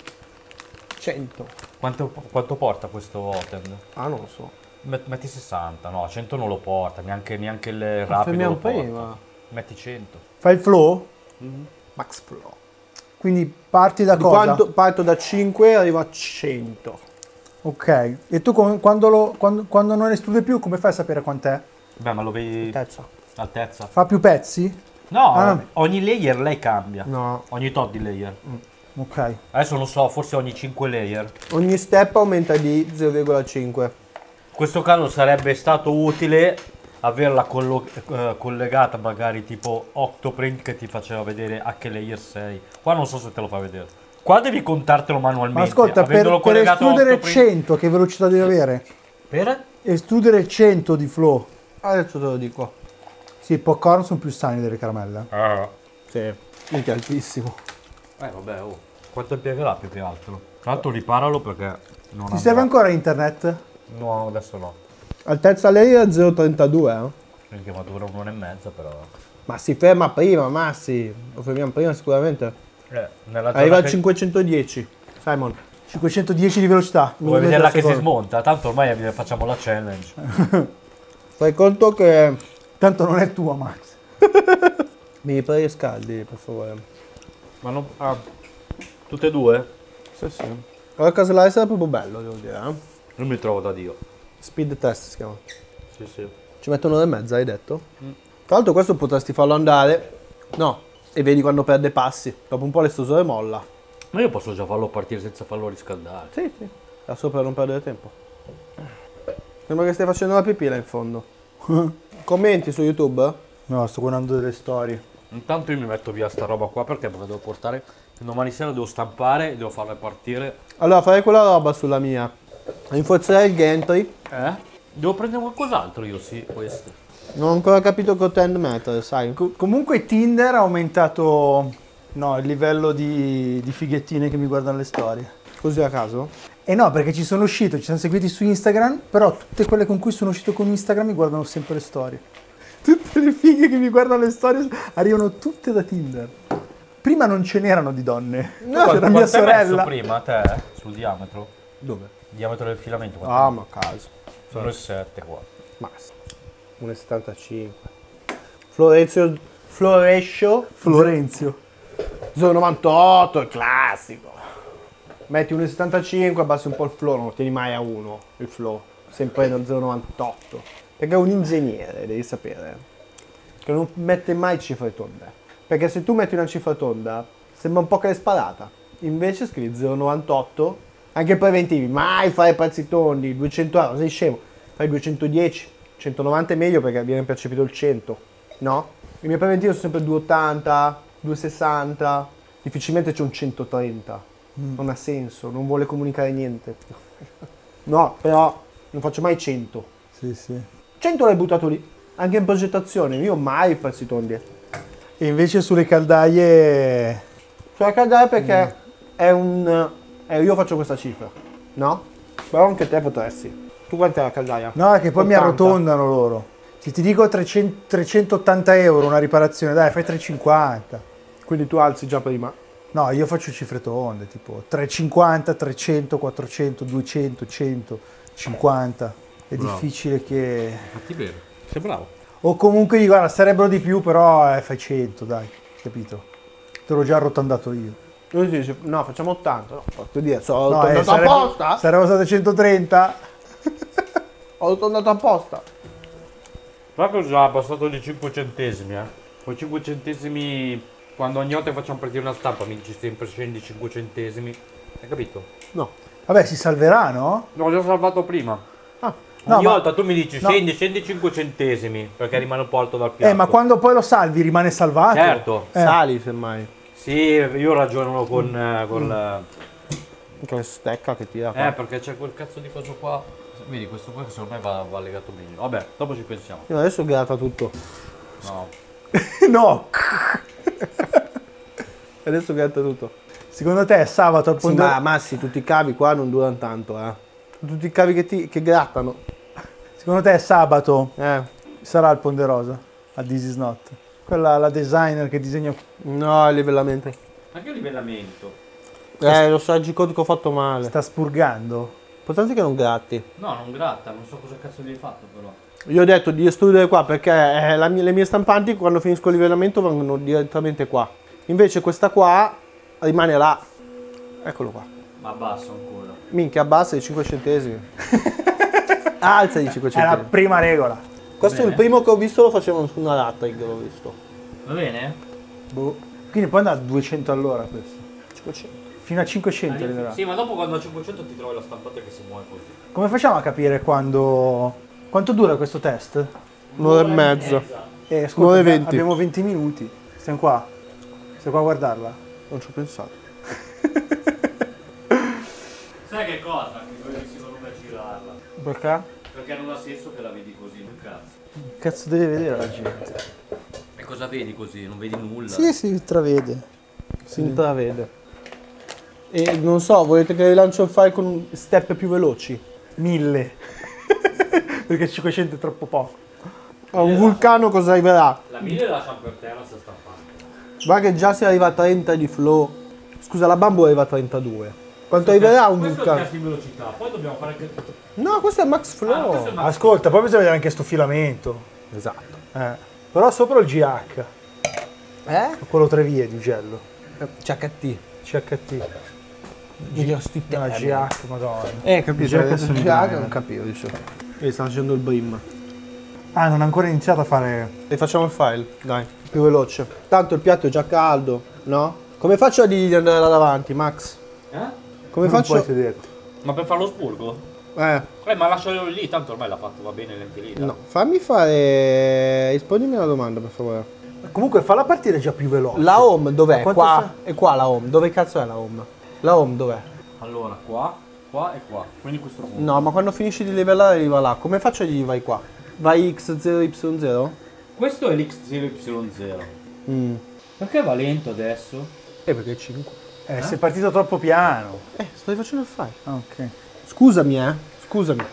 100. Quanto porta questo Otend? Ah, non lo so. Metti 60, no, 100 non lo porta, neanche il rapido fermiamo lo porta. prima. Metti 100. Fai il flow? Max flow. Quindi parti da Di cosa? quanto parto da 5 e arrivo a 100. Ok. E tu quando non esclude più, come fai a sapere quant'è? Beh, ma lo vedi Terza. altezza? Fa più pezzi? No, Ah. ogni layer lei cambia. No. Ogni tot di layer. Ok. Adesso non so, forse ogni 5 layer. Ogni step aumenta di 0,5. In questo caso sarebbe stato utile averla collegata magari tipo Octoprint che ti faceva vedere a che layer sei. Qua non so se te lo fa vedere. Qua devi contartelo manualmente. Ma ascolta, avendolo per collegato a estrudere Octoprint- 100, che velocità devi avere? Per? Estrudere 100 di flow. Adesso te lo dico. Sì, i popcorn sono più sani delle caramelle. Sì. Minchia, altissimo. Vabbè, oh. Quanto impiegherà più che altro? Tra l'altro riparalo perché non Ti serve ancora internet? No, adesso no. Altezza layer 0,32, Perché ma dura un'ora e mezza però. Ma si ferma prima, Massi. Lo fermiamo prima sicuramente. Nella zona Arriva a che- 510. Simon. 510 di velocità. Vuoi vederla che si secondo. smonta? Tanto ormai facciamo la challenge. Fai conto che Tanto non è tua, Max. mi prei scaldi, per favore. Ma non... tutte e due? Sì, sì. Orca Slicer è proprio bello, devo dire. Non mi trovo da Dio. Speed test si chiama. Sì, sì. Ci metto un'ora e mezza, hai detto? Tra l'altro questo potresti farlo andare. No. E vedi quando perde passi. Dopo un po' l'estosore molla. Ma io posso già farlo partire senza farlo riscaldare. Sì, sì. Da sopra non perdere tempo. Sembra che stai facendo la pipì là in fondo. Commenti su YouTube? No, sto guardando delle storie. Intanto io mi metto via sta roba qua perché me la devo portare. Domani sera devo stampare e devo farla partire. Allora farei quella roba sulla mia. Rinforzerei il gantry. Devo prendere qualcos'altro io, sì, questo. Non ho ancora capito content meter, sai? Comunque Tinder ha aumentato il livello di fighettine che mi guardano le storie. Così a caso? E no, perché ci sono uscito, ci siamo seguiti su Instagram, però tutte quelle con cui sono uscito con Instagram mi guardano sempre le storie. Tutte le fighe che mi guardano le storie arrivano tutte da Tinder. Prima non ce n'erano di donne. No, c'era mia sorella. Prima te sul diametro? Dove? Il diametro del filamento? Ah, ma a caso. 1,7 qua. Basta. 1,75. Florenzio. Florenzio. 0,98, il classico. Metti 1,75, abbassi un po' il flow, non lo tieni mai a 1 il flow, sempre nello 0,98. Perché è un ingegnere, devi sapere, che non mette mai cifre tonde. Perché se tu metti una cifra tonda, sembra un po' che l'hai sparata. Invece scrivi 0,98, anche preventivi, mai fare prezzi tondi, 200 euro, sei scemo. Fai 210, 190 è meglio perché viene percepito il 100, no? I miei preventivi sono sempre 280, 260, difficilmente c'è un 130. Non ha senso, non vuole comunicare niente. No, però non faccio mai 100. Sì, sì. 100 l'hai buttato lì, anche in progettazione, io mai i prezzi tondi. E invece sulle caldaie... Sulla caldaia perché è un... io faccio questa cifra, no? Però anche te potresti. Tu quant'è la caldaia? No, è che poi 80. mi arrotondano loro. Se ti dico 380 euro una riparazione, dai, fai 350. Quindi tu alzi già prima. No, io faccio cifre tonde, tipo 350, 300, 400, 200, 100, 50. È Bravo. difficile che... Fatti bene. Sei bravo. O comunque dico, guarda, sarebbero di più, però fai 100, dai, capito? Te l'ho già arrotondato io. Lui ti dice, no, facciamo 80. No, posso dire, sono No, arrotondato apposta. sarebbero state 130. Ho arrotondato apposta. Guarda che ho già abbassato di 5 centesimi, Con 5 centesimi, quando ogni volta che facciamo partire una stampa mi dici sempre scendi 5 centesimi. Hai capito? No. Vabbè, si salverà, no? L'ho già salvato prima. Ah, No, Ogni ma- volta tu mi dici no. scendi 5 centesimi perché rimane un po' alto dal piatto. Ma quando poi lo salvi rimane salvato? Certo. sali semmai. Sì, io ragiono con Che stecca che tira qua. perché c'è quel cazzo di coso qua. Vedi, questo qua che secondo me va legato meglio. Vabbè, dopo ci pensiamo. Io adesso gratta tutto. No. No! Adesso gratta tutto. Secondo te sabato al Sì, ponte... ma Massi, tutti i cavi qua non durano tanto, Tutti i cavi che grattano. Secondo te sabato Eh. sarà il Ponderosa? A This Is Not? Quella, la designer che disegna... No, il livellamento. Anche il livellamento. Lo so, il codico ho fatto male. Sta spurgando. L'importante è che non gratti. No, non gratta, non so cosa cazzo gli hai fatto però. Io ho detto di estrudere qua perché le mie stampanti quando finisco il livellamento vanno direttamente qua. Invece questa qua rimane là. Eccolo qua. Ma basso ancora. Minchia, abbassa di 5 centesimi. Alza di 5 È la centesimi. prima regola. Questo è il primo che ho visto, lo facevano su una Rattrig, l'ho visto. Va bene? Boh. Quindi poi andrà a 200 all'ora questo. 500. Fino a 500 arriverà. Sì, ma dopo quando a 500 ti trovi la stampante che si muove così. Come facciamo a capire quando... Quanto dura questo test? Un'ora e mezza. Ascolta, 9 e 20. abbiamo 20 minuti. Stiamo qua. Stiamo qua a guardarla. Non ci ho pensato. Sai che cosa? Che quelli secondo me girarla. Perché? Perché non ha senso che la vedi così, un cazzo. Cazzo deve vedere la gente? E cosa vedi così? Non vedi nulla? Sì, si intravede. Si intravede. E non so, volete che rilancio il file con step più veloci? 1000. Perché 500 è troppo poco. A un vulcano cosa arriverà? La 1000 la lasciamo per terra sta stampante. Guarda che già si arriva a 30 di flow. Scusa, la bambù arriva a 32. Quanto arriverà un Questo è il vulcano? test di velocità, poi dobbiamo fare anche... No, questo è max flow. questo è max- Ascolta, poi bisogna vedere anche sto filamento. Esatto. Però sopra il GH. Quello 3 vie di ugello. CHT. CHT. Io sti No, termini. GH, madonna. Capito. GH sono i GH grandi. non capivo, dicevo. E sta facendo il brim. Ah, non ha ancora iniziato a fare... E facciamo il file, dai, più veloce. Tanto il piatto è già caldo, no? Come faccio a dirgli di andare là davanti, Max? Come Non faccio? puoi sederti. Ma per farlo spurgo? Ma lascialo lì, tanto ormai l'ha fatto, va bene lentilita. no, fammi fare... Rispondimi alla domanda, per favore. Comunque falla partire già più veloce. La home dov'è? Ma quanto Qua. È qua la home. Dove cazzo è la home? La home dov'è? Allora, qua e qua. Quindi questo punto. No, ma quando finisci di livellare arriva là. Come faccio a dirgli vai qua? Vai X0Y0? Questo è l'X0Y0. Mm. Perché va lento adesso? Perché è 5. Sei partito troppo piano. Sto facendo il file. Ah, ok. Scusami, Scusami.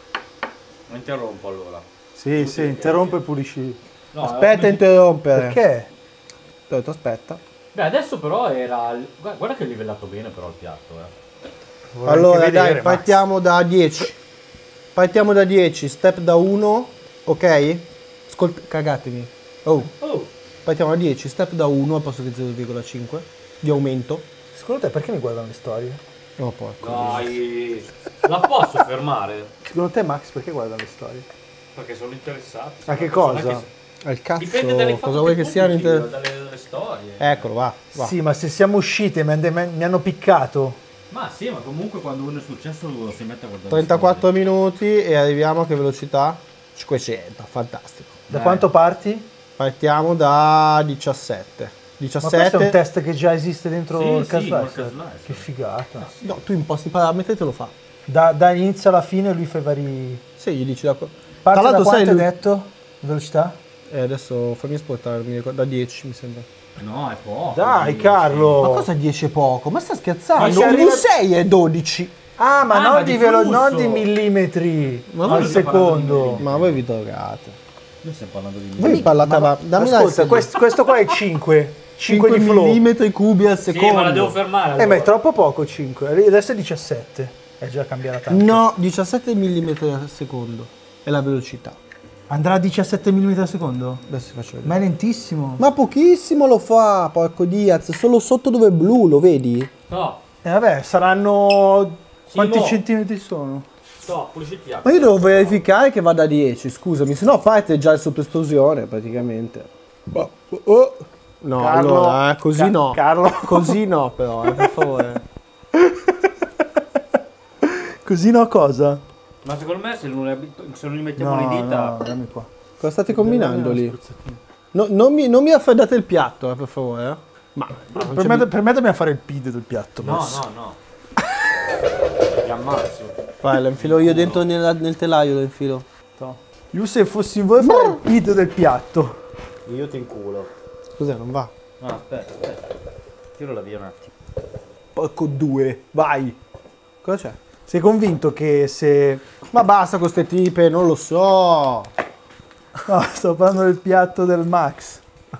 Non interrompo allora. Sì, sì, interrompe e pulisci. No, Aspetta a interrompere. Perché? Ho detto aspetta. Beh, adesso però era... Guarda che è livellato bene però il piatto, Vorrei Allora, anche vedere, dai, Max. partiamo da 10. Partiamo da 10, step da 1, ok? Cagatemi. Oh, Oh! partiamo da 10, step da 1 al posto che 0,5 di aumento. Secondo te perché mi guardano le storie? No, porco. Dai! La posso fermare? Secondo te, Max, perché guardano le storie? Perché sono interessati. A che Sono persone cosa? Al cazzo, Dipende dalle cosa vuoi che siano dalle storie. Eccolo, va. Sì, ma se siamo uscite e mi hanno piccato. Ma sì, ma comunque quando uno è successo si mette a guardare 34 minuti e arriviamo a che velocità? 500, fantastico. Da Dai. quanto parti? Partiamo da 17. Ma questo è 17. un test che già esiste dentro Sì, il sì, Cast col Life. Cast Life. Che figata. No, tu imposti i parametri e te lo fa. Da inizio alla fine lui fa i vari... Sì, gli dici da... Parte Tra da l'altro quanto sai hai lui... detto? Velocità? adesso fammi esportare, mi ricordo, da 10 mi sembra. No, è poco. Dai, sì. Carlo! Ma cosa 10 è poco? Ma sta scherzando? Ma se Un arriva- 6 è 12. Ah, ma Ah, non ma di di flusso. non di millimetri Ma al noi stiamo parlando di secondo. millimetri. Ma voi vi drogate. Noi stiamo parlando di Voi parlate dammi Ascolta, questo qua è 5. 5 di flow. millimetri cubi al Sì, secondo. ma la devo fermare. Ma è allora. troppo poco 5. Adesso è 17. È già cambiata tanto. No, 17 mm al secondo è la velocità. Andrà a 17 mm al secondo? Adesso ti faccio vedere. Ma è lentissimo. Ma pochissimo lo fa, porco Diaz, solo sotto dove è blu, lo vedi? No, Vabbè, saranno... Sì, Quanti mo. centimetri sono? sto, pulisci il piatto. Ma io devo verificare che vada a 10, scusami, se no parte già il sottoesplosione praticamente. Oh. No, Carlo, allora, così no. Carlo. Così no però, per favore. Così no cosa? Ma secondo me se non li mettiamo le dita... no, dammi qua. Cosa state combinando lì? No, non mi raffreddate il piatto, per favore. Ma Per me dobbiamo fare il PID del piatto. No, boss. no. Ti ammazzo. vai, lo infilo io dentro nel telaio, lo infilo. Io se fossi in voi farei il PID del piatto. Io ti inculo. Cos'è, non va? No, aspetta. Tiro la via un attimo. Porco 2, vai. Cosa c'è? Sei convinto che se... Ma basta con ste tipe, non lo so. No, sto parlando del piatto del Max.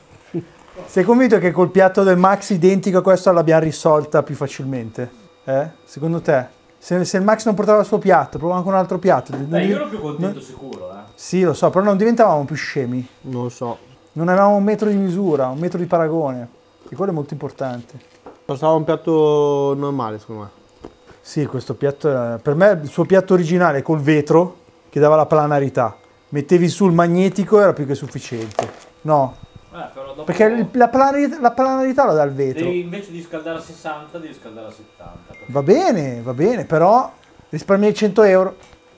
Sei convinto che col piatto del Max identico a questo l'abbiamo risolta più facilmente? Secondo te? Se il Max non portava il suo piatto, provavamo con un altro piatto. Beh, io ero più contento sicuro, Sì, lo so, però non diventavamo più scemi. Non lo so. Non avevamo un metro di misura, un metro di paragone. E quello è molto importante. Passava un piatto normale, secondo me. Sì, questo piatto era... Per me il suo piatto originale col vetro, che dava la planarità. Mettevi sul magnetico era più che sufficiente. No, Però dopo... perché la planarità la dà il vetro. Devi, invece di scaldare a 60, devi scaldare a 70. Va bene, però risparmi 100 euro.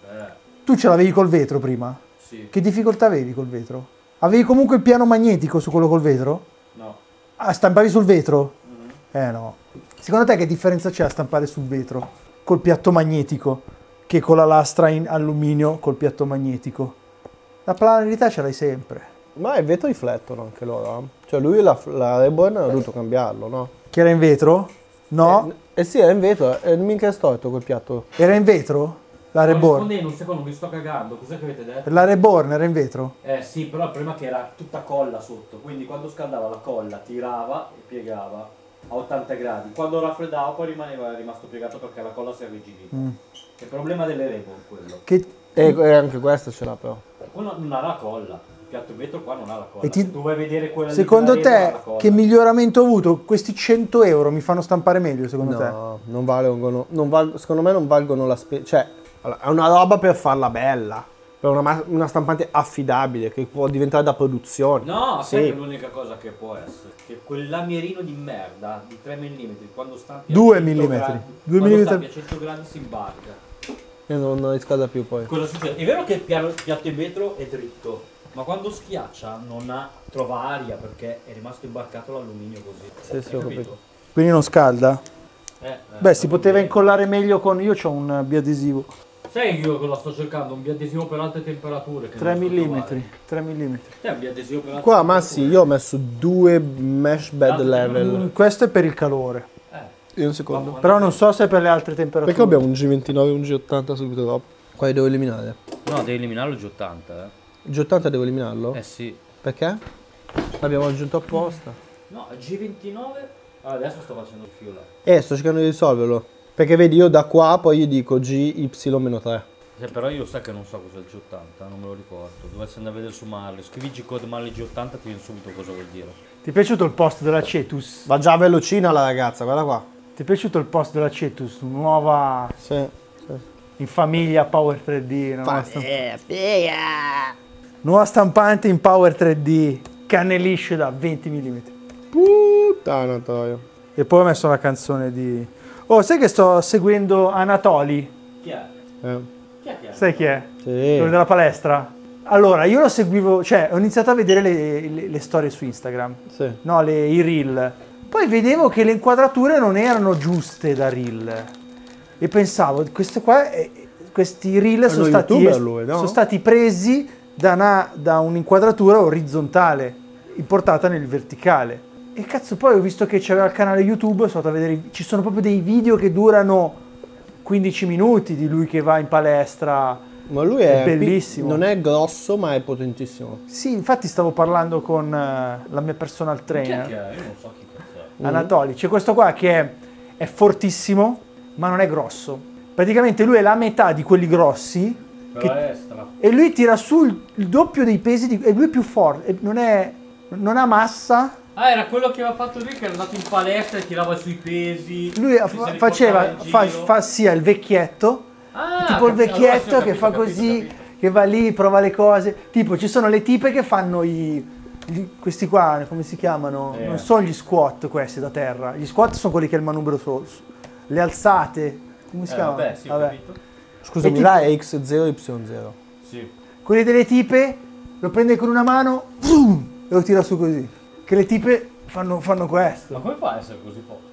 Tu ce l'avevi col vetro prima? Sì. Che difficoltà avevi col vetro? Avevi comunque il piano magnetico su quello col vetro? No. Ah, stampavi sul vetro? No. Secondo te che differenza c'è a stampare sul vetro col piatto magnetico che con la lastra in alluminio col piatto magnetico? La planarità ce l'hai sempre. Ma il vetro riflettono anche loro. Cioè lui la Reborn ha dovuto cambiarlo, no? Che era in vetro? No. Sì, era in vetro. Mica è storto quel piatto. Era in vetro? La Reborn. Rispondendo un secondo, mi sto cagando. Cos'è che avete detto? La Reborn era in vetro? Sì, però il problema è che era tutta colla sotto. Quindi quando scaldava la colla tirava e piegava a 80 gradi. Quando raffreddava poi era rimasto piegato perché la colla si è irrigidita. È il problema delle Reborn quello. Che... E anche questa ce l'ha però. Quello non ha la colla. Il piatto in vetro qua non ha la colla. E ti- Se tu vuoi vedere quella lì Secondo della Reborn, ha te la colla. che miglioramento ho avuto? Questi 100 euro mi fanno stampare meglio secondo te? No, non valgono. Secondo me non valgono la spesa. Cioè, allora, è una roba per farla bella. Per una stampante affidabile che può diventare da produzione. No, sì. sai che l'unica cosa che può essere che quel lamierino di merda di 3 mm quando stampi a 2 100 mm. gradi, 2 quando mm. stampi a 100 gradi si imbarca. E non riscalda più poi. Cosa succede? È vero che il piatto in vetro è dritto, ma quando schiaccia non trova aria perché è rimasto imbarcato l'alluminio così. Sì, sì, Hai ho capito. Quindi non scalda? Beh, si va poteva bene. incollare meglio con... Io ho un biadesivo. Sai io che lo sto cercando, un biadesivo per alte temperature. Che 3 non so mm. trovare. 3 mm. Te un biadesivo per alte Qua temperature? Massi, io ho messo 2 mesh bed Altre level. Questo è per il calore. Io un secondo. Ma- Però non so se è per le altre temperature. Perché abbiamo un G29 e un G80 subito dopo? Qua li devo eliminare. No, devi eliminarlo il G80, Il G80 devo eliminarlo? sì. Perché? L'abbiamo aggiunto apposta. No, il G29... Allora, adesso sto facendo il filo. Sto cercando di risolverlo. Perché vedi, io da qua poi gli dico GY-3. Però io sai che non so cos'è il G80, non me lo ricordo. Dovessi andare a vedere su Marley. Scrivi G-code Marley G80 ti viene subito cosa vuol dire. Ti è piaciuto il post della Cetus? Va già velocina la ragazza, guarda qua. Ti è piaciuto il post della Cetus? Nuova Sì. in famiglia Power 3D. Nuova stampante in Power 3D. Canne lisce da 20 mm. Puttana Toio. E poi ho messo la canzone di... Oh, sai che sto seguendo Anatoli? Chi è? Chi è? Sai chi è? Sì. Quello della palestra? Allora, io lo seguivo, cioè ho iniziato a vedere le storie su Instagram, Sì. no, i reel. Poi vedevo che le inquadrature non erano giuste da reel. E pensavo, questi reel sono youtuber lui, no? sono stati presi da un'inquadratura orizzontale, importata nel verticale. E cazzo, poi ho visto che c'era il canale YouTube, sono andato a vedere, ci sono proprio dei video che durano 15 minuti di lui che va in palestra. Ma lui è bellissimo. Non è grosso, ma è potentissimo. Sì, infatti stavo parlando con la mia personal Chi è che trainer, è? Io non so chi cazzo è. Anatoli. C'è questo qua che è fortissimo, ma non è grosso. Praticamente lui è la metà di quelli grossi Però è stra... e lui tira su il doppio dei pesi, e lui è più forte, e non ha massa. Ah, era quello che aveva fatto lui che era andato in palestra e tirava sui pesi. Lui si faceva, riportava in giro. fa sia il vecchietto, Ah, tipo il vecchietto allora sì, ho che fa capito, così, capito. che va lì, prova le cose. Tipo, ci sono le tipe che fanno questi qua, come si chiamano? Non sono gli squat questi da terra. Gli squat sono quelli che è il manubrio le alzate, come si chiamano? Vabbè, sì, ho capito. Scusami, E là è X0, Y0. Sì. Quelli delle tipe lo prende con una mano zoom, e lo tira su così. Che le tipe fanno Ma questo. come fa a essere così forte?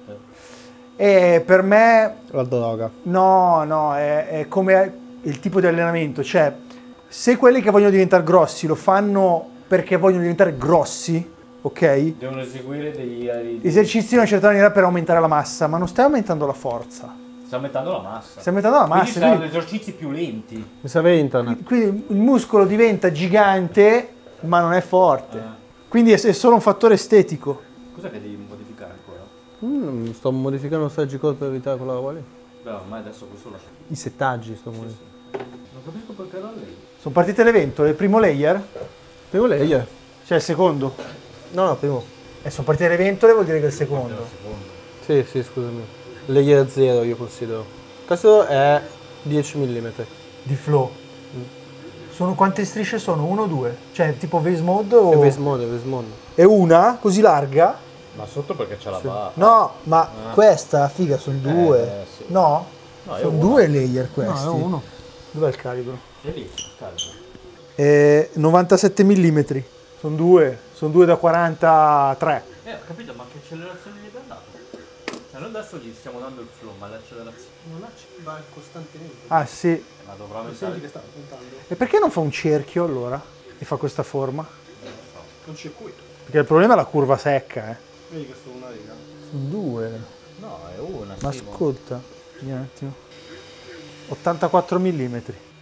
E per me La droga. no, è come il tipo di allenamento, cioè se quelli che vogliono diventare grossi lo fanno perché vogliono diventare grossi, ok? Devono eseguire degli Esercizi in una certa maniera per aumentare la massa, ma non stai aumentando la forza, sta aumentando la massa. stai aumentando la Quindi massa. saranno Quindi, esercizi più lenti. Mi serve internet. quindi il muscolo diventa gigante, ma non è forte. Quindi è solo un fattore estetico. Cos'è che devi modificare ancora? Sto modificando il surgical per evitare quella roba lì. Beh, ormai adesso questo lo lascio. I settaggi sto modificando. Non capisco perché era lei. Sono partite le ventole, il primo layer, Primo layer. cioè il secondo. No, primo. E sono partite le ventole, vuol dire che è il secondo. Sì, scusami. Layer 0 io considero. Questo è 10 mm. Di flow. Sono quante strisce sono? 1 o 2? Cioè tipo Vase Mode o... È base mode, base mode. È una così larga? Ma sotto perché c'è la barra. No, ma questa, figa, sono 2. sì. No? No, è Sono uno. 2 layer questi. No, è uno. Dov'è il calibro? È lì, calma. 97 mm. Sono 2 da 43. Ho capito, ma che accelerazione gli abbiamo dato? Cioè, noi adesso gli stiamo dando il flow, ma l'accelerazione Non va costantemente. Ah sì. la dovrà aumentare. sta aumentando. E perché non fa un cerchio allora? E fa questa forma? Un circuito. Perché il problema è la curva secca, eh. Vedi che sono una riga. Sono 2. No, è una. Ma Simo. ascolta, un attimo. 84 mm.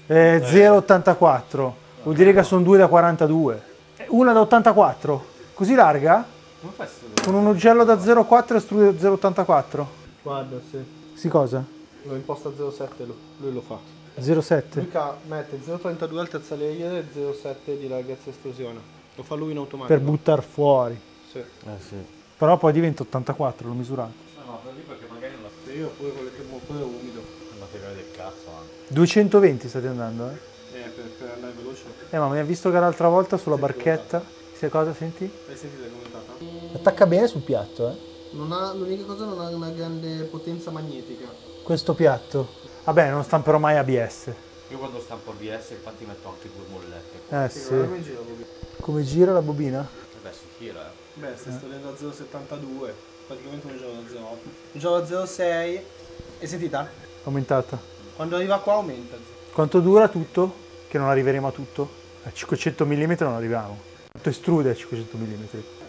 0,84. Vuol dire che sono 2 da 42. Una da 84? Così larga? Come fai a essere? Con un ugello da 0,4 e strui da 0,84? Guarda, sì. Sì cosa? Lo imposta 0,7 lui lo fa. 0,7. Luca mette 0,32 altezza layer e 0,7 di larghezza esplosione. Lo fa lui in automatico. Per buttare fuori. Sì. Sì. Però poi diventa 84, l'ho misurato. No, per lì perché magari non la Io pure con le pure umido. il materiale del cazzo anche. 220 state andando, eh? per andare veloce. Ma mi ha visto che l'altra volta sulla barchetta. Se cosa senti? Hai sentito come è stata? Attacca bene sul piatto, L'unica cosa non ha una grande potenza magnetica. Questo piatto. Vabbè, non stamperò mai ABS. Io quando stampo ABS infatti metto anche 2 mollette. Sì. Guarda come gira la bobina. Come gira la bobina? Beh, si tira, Beh, stai studiando a 0,72, praticamente un giro da 0,8. Un giro da 0,6. Hai sentita? Aumentata. Quando arriva qua aumenta. Quanto dura tutto? Che non arriveremo a tutto? A 500 mm non arriviamo. Quanto estrude a 500 mm?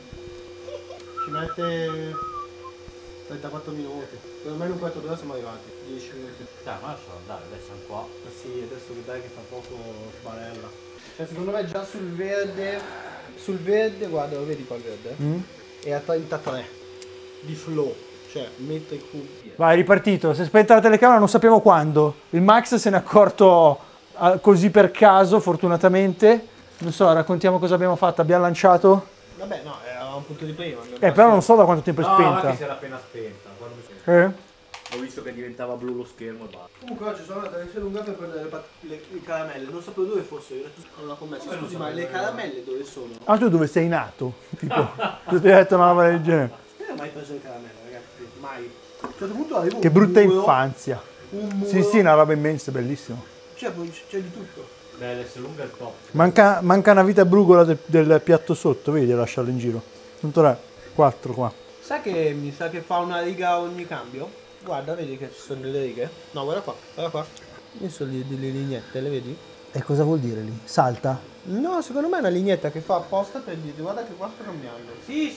Ci mette 34 minuti. Per me in un quarto d'ora siamo arrivati. 10 minuti. Dai, ma lascialo andare, adesso siamo qua. Ma sì, adesso vedrai che fa poco sbarella. Cioè secondo me già sul verde, guarda, lo vedi qua il verde? È a 33 di flow. Cioè mette i cubi. Vai, è ripartito. Si è spenta la telecamera, non sappiamo quando. Il Max se n'è accorto così per caso, fortunatamente. Non so, raccontiamo cosa abbiamo fatto. Abbiamo lanciato? Vabbè, no, era un punto di prima. Però non so da quanto tempo è No, ma che spenta. si era appena spenta. Quando mi sono... Eh? Ho visto che diventava blu lo schermo e basta. Comunque oggi sono andata a lunga per prendere le caramelle, non sapevo dove fossero, ho una commessa. Scusi, ma le caramelle dove sono? Ah, tu dove sei nato? Tipo, tu ti hai detto una roba del genere. Io non ho mai preso le caramelle, ragazzi, mai. A un certo punto avevo Che un brutta muro, infanzia. un muro, Sì, una roba immensa, bellissimo. c'è di tutto. Beh, l'S lunga è il top. Manca una vita brugola del piatto sotto, vedi, a lasciarlo in giro. Sono 3, 4 qua. Sai che mi sa che fa una riga ogni cambio? Guarda, vedi che ci sono delle righe? No, guarda qua, guarda qua. Ci sono delle lineette, le vedi? E cosa vuol dire lì? Salta? No, secondo me è una lineetta che fa apposta per dirti guarda che qua sto cambiando. Sì,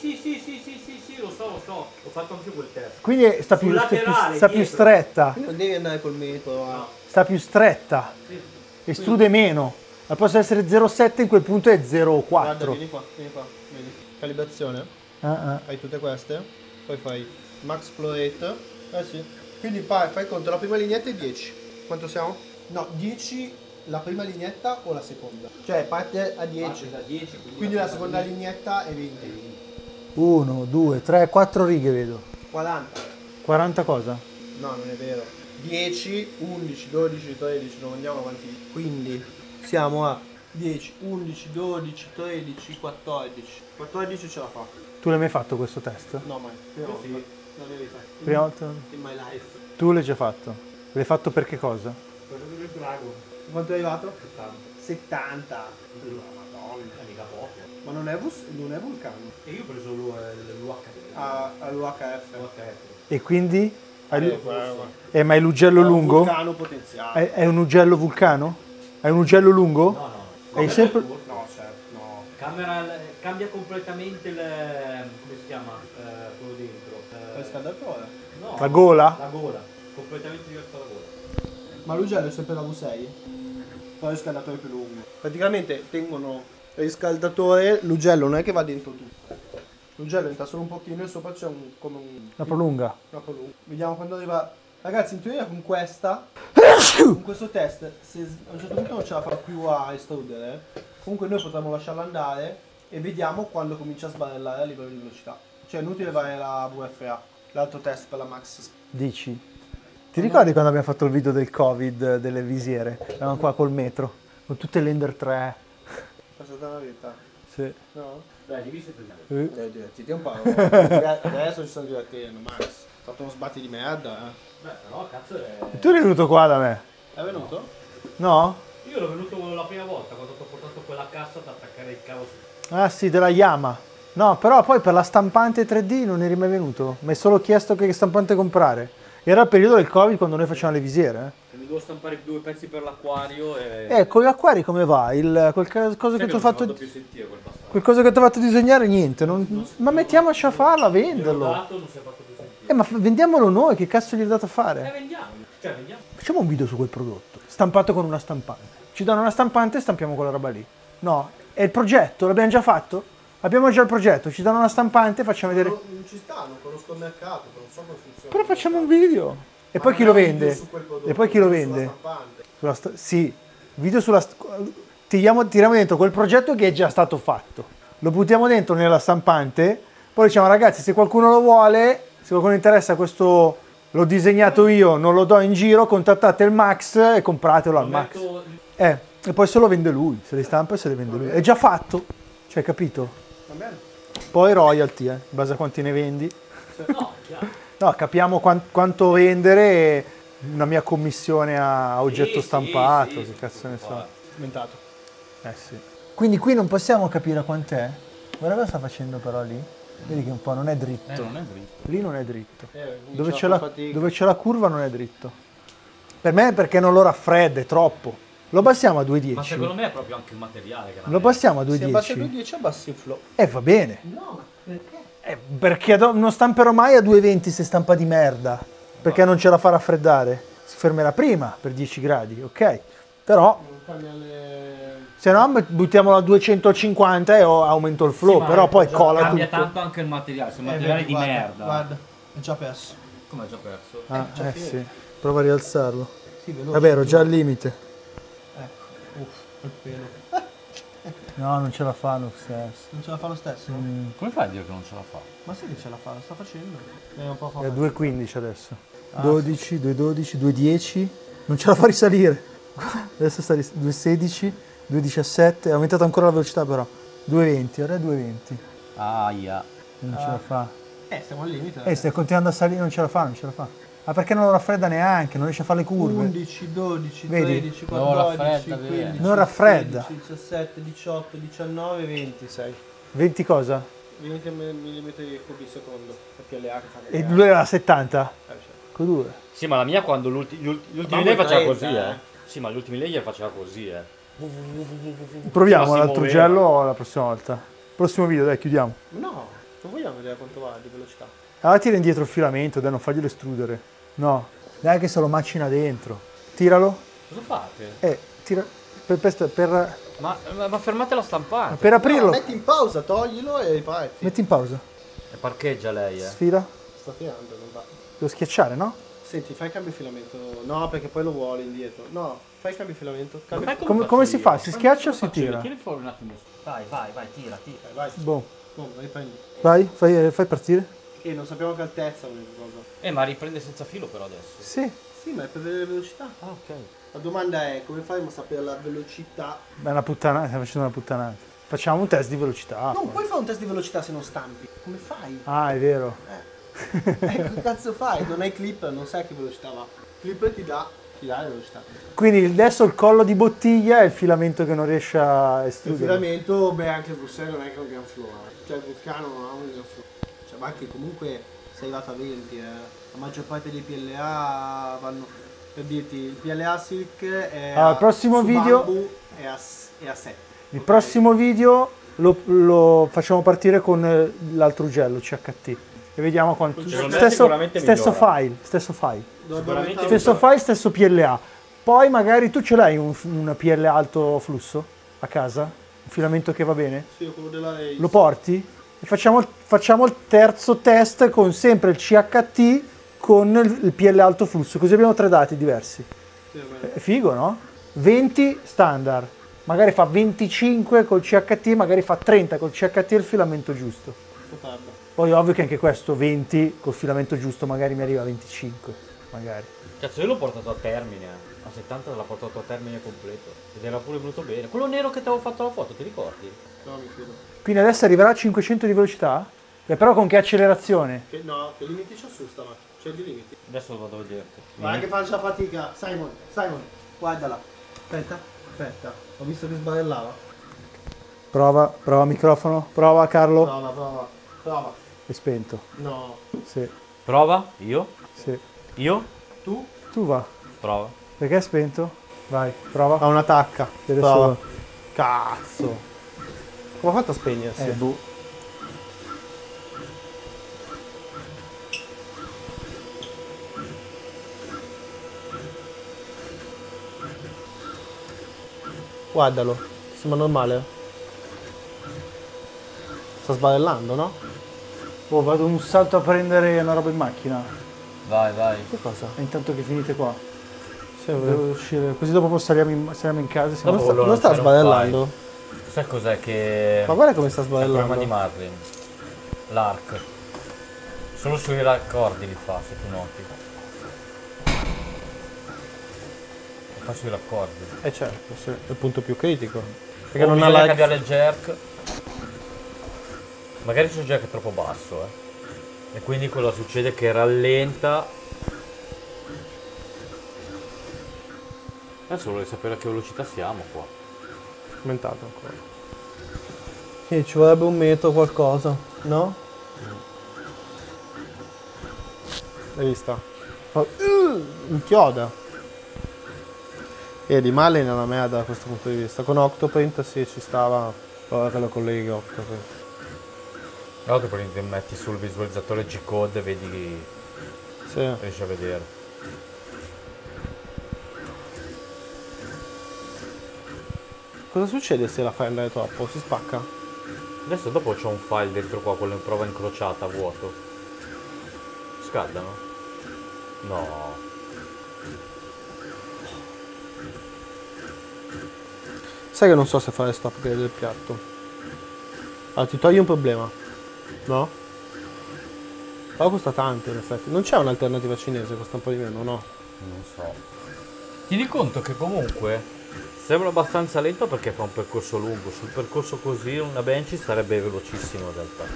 lo so. Ho fatto anche quel test. Quindi sta più laterale, sta più dietro. stretta. Non devi andare col metro a... Sta più stretta. Sì. Estrude meno. Ma posso essere 0,7 in quel punto è 0,4. Guarda, vieni qua, vedi. Calibrazione, Ah. fai tutte queste, poi fai max flow rate, sì. Quindi fai conto, la prima lineetta è 10. Quanto siamo? No, 10 la prima lineetta o la seconda? Cioè parte a 10. Da 10, Quindi la seconda lineetta è 20. 1, 2, 3, 4 righe vedo. 40. 40 cosa? No, non è vero. 10, 11, 12, 13, non andiamo avanti. Quindi siamo a 10, 11, 12, 13, 14. 14 ce la fa. Tu l'hai mai fatto questo test? No, mai. Prima volta. La verità. Prima volta? In my life. Tu l'hai già fatto? L'hai fatto per che cosa? il drago. Quanto è arrivato? 70. 70. Madonna, è mica poco. Ma non è vulcano. E io ho preso l'UHF. All'UHF. E quindi? Guarda. Ma è l'ugello lungo? Vulcano potenziale. È un ugello vulcano? È un ugello lungo? No. Hai sempre... No, certo, no. Cambia completamente il... come si chiama? Quello dentro. Il riscaldatore. No, La gola? La gola. Completamente diversa la gola. Ma l'ugello è sempre la V6? Poi il riscaldatore più lungo. Praticamente tengono il riscaldatore, l'ugello non è che va dentro tutto. L'ugello entra solo un pochino e sopra c'è come un... La prolunga. una prolunga. Vediamo quando arriva... Ragazzi, in teoria con questo test, se a un certo punto non ce la fa più a estrudere, comunque noi potremmo lasciarla andare e vediamo quando comincia a sbarellare a livello di velocità. Cioè è inutile fare la VFA, l'altro test per la Max. Dici? Ti ricordi quando abbiamo fatto il video del Covid, delle visiere? Eravamo qua col metro, con tutte le Ender 3. Passata la verità. Sì. No? Dai, devi sapere. Divertiti un po'. Adesso ci stanno divertendo, Max. Ha fatto uno sbatti di merda, Beh, però cazzo è... E tu eri venuto qua da me? È venuto? No? Io l'ho venuto la prima volta quando ti ho portato quella cassa da attaccare il cavo su. Ah sì, della Yama. No, però poi per la stampante 3D non eri mai venuto. Mi hai solo chiesto che stampante comprare. Era il periodo del Covid quando noi facevamo le visiere. E mi devo stampare 2 pezzi per l'acquario e... Con gli acquari come va? Cosa che ti ho fatto... più sentire quel bastardo. Quel cosa che ti ho fatto disegnare, niente. Ma mettiamoci a farlo, a venderlo. Dato, non si è fatto più sentire. Ma vendiamolo noi, che cazzo gli hai dato a fare? Vendiamo. Cioè, vendiamo. Facciamo un video su quel prodotto, stampato con una stampante. Ci danno una stampante e stampiamo quella roba lì. No, è il progetto, l'abbiamo già fatto? Abbiamo già il progetto, ci danno una stampante, facciamo vedere... Non ci stanno, conosco il mercato, non so come funziona. Però facciamo un video. E poi chi lo vende? E poi chi lo vende? Sì, video sulla... Tiriamo dentro quel progetto che è già stato fatto. Lo buttiamo dentro nella stampante, poi diciamo ragazzi se qualcuno lo vuole, se qualcuno interessa questo... L'ho disegnato io, non lo do in giro, contattate il Max e compratelo al Max. E poi se lo vende lui, se li stampa e se li vende lui. È già fatto, cioè capito? Va bene. Poi royalty, in base a quanti ne vendi. No, chiaro. No, capiamo quanto vendere e una mia commissione a oggetto Sì, stampato, sì, che sì, cazzo ne so. Inventato. Sì. Quindi qui non possiamo capire quant'è. Guarda cosa sta facendo però lì. Vedi che un po' non è dritto. Non è dritto. Lì non è dritto. Dove Dove c'è la curva non è dritto. Per me è perché non lo raffredda, è troppo. Lo passiamo a 2,10. Ma secondo me è proprio anche il materiale che Lo passiamo a Se abbassi a 2,10. 2,10 abbassi il flow. Va bene. No, ma perché? Perché non stamperò mai a 2,20 se stampa di merda. Perché non ce la fa raffreddare. Si fermerà prima per 10 gradi, ok? Però Non cambia le... se no buttiamolo a 250 e aumento il flow, ma però poi cola cambia tutto. tanto anche il materiale, se il materiale è di guarda, merda. Guarda, è già perso. Come hai già perso? Ah, già finito. sì. Prova a rialzarlo. Sì, veloce. Vabbè, ero già al limite. Ecco, uff, quel pelo. No, non ce la fa lo stesso. Non ce la fa lo stesso? Come fai a dire che non ce la fa? Ma sì che ce la fa, lo sta facendo. È un po' È a fa. 2,15 adesso. 12, 2,12, 2,10. Non ce la fa risalire. Adesso sta 2,16, 2,17. È aumentato ancora la velocità però. 2,20, ora è 2,20. Aia. Non ce la fa. Stiamo al limite. Stai continuando a salire, non ce la fa, non ce la fa. Ma perché non lo raffredda neanche, non riesce a fare le curve. 11, 12, Vedi? 13, Non 14, raffredda, 15, via. Non raffredda. 16, 17, 18, 19, 26. 20 cosa? 20 mm cubi secondo. Perché le acque fanno E lui era a 70? certo. Con due. Sì, ma la mia quando gli ultimi Ma lei faceva 30, così, Sì, ma gli ultimi lei faceva così, Proviamo Ma si l'altro muoveva. gello la prossima volta. Prossimo video, dai, chiudiamo. No, non vogliamo vedere quanto va di velocità. Allora tira indietro il filamento, dai, non faglielo estrudere. No, dai che se lo macina dentro. Tiralo. Cosa fate? Tira. Per Ma fermate la stampante. per aprirlo. No, metti in pausa, toglilo e riparti. Metti in pausa. E parcheggia lei, Sfila. Sta tirando, non va. Devo schiacciare, no? Senti, fai cambio filamento. No, perché poi lo vuole indietro. No, fai cambio filamento. Cambio fai filamento. Come si fa? Si schiaccia o si tira? Tiri fuori un attimo. Vai, tira. Vai. Boh. Boh, riprendi. Vai, fai partire. E non sappiamo che altezza l'unica cosa. Ma riprende senza filo però adesso. Sì. Sì, ma è per vedere la velocità. Ah, ok. La domanda è come faremo a sapere la velocità? È una puttanata, stiamo facendo una puttanata. Facciamo un test di velocità. Non poi. puoi fare un test di velocità se non stampi. Come fai? Ah, è vero. Che cazzo fai? Non hai clip, non sai che velocità va. Clip ti dà la velocità. Quindi adesso il collo di bottiglia è il filamento che non riesce a Il estrudere. filamento, beh, anche il Bruxelles non è che è un gran flow. Cioè il Vulcano non ha un gran flow. Cioè, ma anche comunque sei arrivato a 20. La maggior parte dei PLA vanno. Per dirti, il PLA Silk è Allora, il prossimo su video- bambù è a 7. Il prossimo video lo facciamo partire con l'altro gello CHT e vediamo quanto. Secondo me sicuramente Stesso migliora. file, stesso file. Sicuramente Stesso file, stesso PLA. Poi magari tu ce l'hai un PLA alto flusso a casa? Un filamento che va bene? Sì, quello della Race. Lo porti? E facciamo il terzo test con sempre il CHT con il PLA alto flusso, così abbiamo 3 dati diversi. Sì, va bene. È figo, no? 20 standard. Magari fa 25 col CHT, magari fa 30 col CHT e il filamento giusto. Potrebbe. Poi ovvio che anche questo 20 col filamento giusto magari mi arriva a 25, magari. Cazzo, io l'ho portato a termine. A 70 l'ho portato a termine completo. Ed era pure venuto bene. Quello nero che ti avevo fatto la foto, ti ricordi? No, mi fido. Quindi adesso arriverà a 500 di velocità? Beh, però con che accelerazione? Che limiti c'ho su sta macchina? C'è di limiti. Adesso vado a vederti. Guarda che faccia fatica. Simon, guardala. Aspetta. Ho visto che sbarellava. Prova microfono, prova Carlo. Prova. È spento. No. Sì, Prova? Io? sì. Io? Tu? Tu va. Prova. Perché è spento? Vai, prova. Ha una tacca. Che adesso- Cazzo. Come ha fatto a spegnersi? boh. Guardalo. Sembra normale. Sta sbarellando, no? Oh, vado un salto a prendere una roba in macchina. Vai. Che cosa? E intanto che finite qua. Sì, Devo uscire, così dopo saliamo in casa. Ma Siamo... non sta sbarellando? Sai cos'è che... Ma guarda come sta il problema sbarellando. di Marlin. L'arc. Solo sui raccordi li fa, se tu noti. faccio i raccordi. Certo, sì, è il punto più critico. Perché O non ha bisogna la... cambiare il jerk. Magari c'è il jerk troppo basso, E quindi quello succede che rallenta. Adesso vorrei sapere a che velocità siamo qua. aumentato ancora. Sì, ci vorrebbe 1 metro qualcosa, no? Hai visto? Inchioda. Di Marlin è una merda da questo punto di vista. Con Octoprint sì, ci stava. Ora che lo colleghi Octoprint. Allora prendi e metti sul visualizzatore G-Code e vedi che Sì. riesci a vedere. Cosa succede se la fai andare troppo? Si spacca? Adesso dopo c'ho un file dentro qua, quello in prova incrociata, vuoto. Scaldano? No. Sai che non so se fare sto upgrade del piatto. Allora ti togli un problema, no? Però costa tanto in effetti. Non c'è un'alternativa cinese, costa un po' di meno, no? Non so. Tieni conto che comunque sembra abbastanza lento perché fa un percorso lungo. Sul percorso così una bench sarebbe velocissimo in realtà.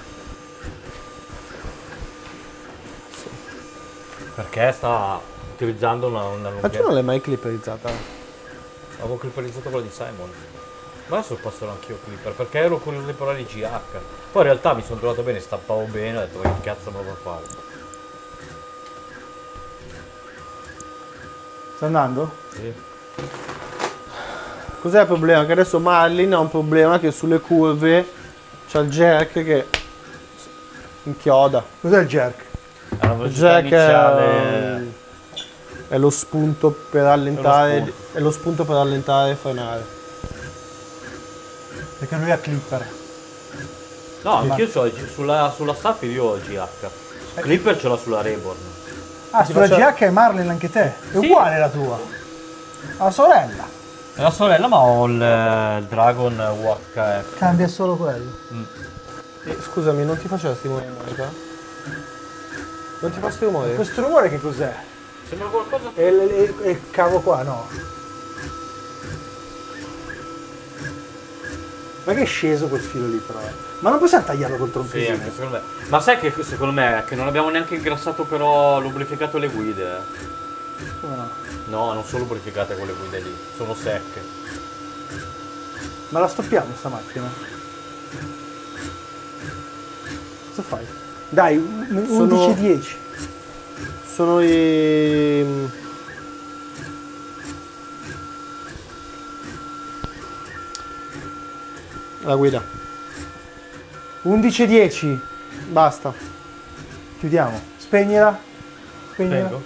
Sì. Perché sta utilizzando una Ma tu lunghezza. non l'hai mai clipperizzata? Avevo clipperizzato quella di Simon. Ma adesso passerò anch'io clipper perché ero curioso di provare i GH. Poi in realtà mi sono trovato bene, stampavo bene, ho detto che cazzo me lo devo fare. Sta andando? Sì. Cos'è il problema? Che adesso Marlin ha un problema che sulle curve c'ha il jerk che inchioda. Cos'è il jerk? È una Il velocità jerk iniziale. è lo spunto per rallentare. È lo spunto per rallentare e frenare. Perché lui ha clipper. No, anch'io so, sulla Sapphire io ho il GH. Clipper ce l'ho sulla Reborn. Ah, sulla faccia- GH è Marlin anche te. È Sì. uguale la tua. La sorella. È la sorella ma ho il Dragon UHF. Cambia solo quello. Scusami, non ti faceva sti rumori, Monica? Non ti fa sti rumori? Questo rumore che cos'è? Sembra qualcosa. È il cavo qua, no? Ma che è sceso quel filo lì però. Ma non possiamo tagliarlo col Sì, trompetino? anche secondo me. Ma sai che secondo me che non abbiamo neanche ingrassato però lubrificato le guide. Come no? No, non sono lubrificate quelle guide lì, sono secche. Ma la stoppiamo sta macchina? Cosa fai? Dai, 11-10. Sono i... La guida. 11-10. Basta. Chiudiamo. Spegnila. Spegnila. Prego.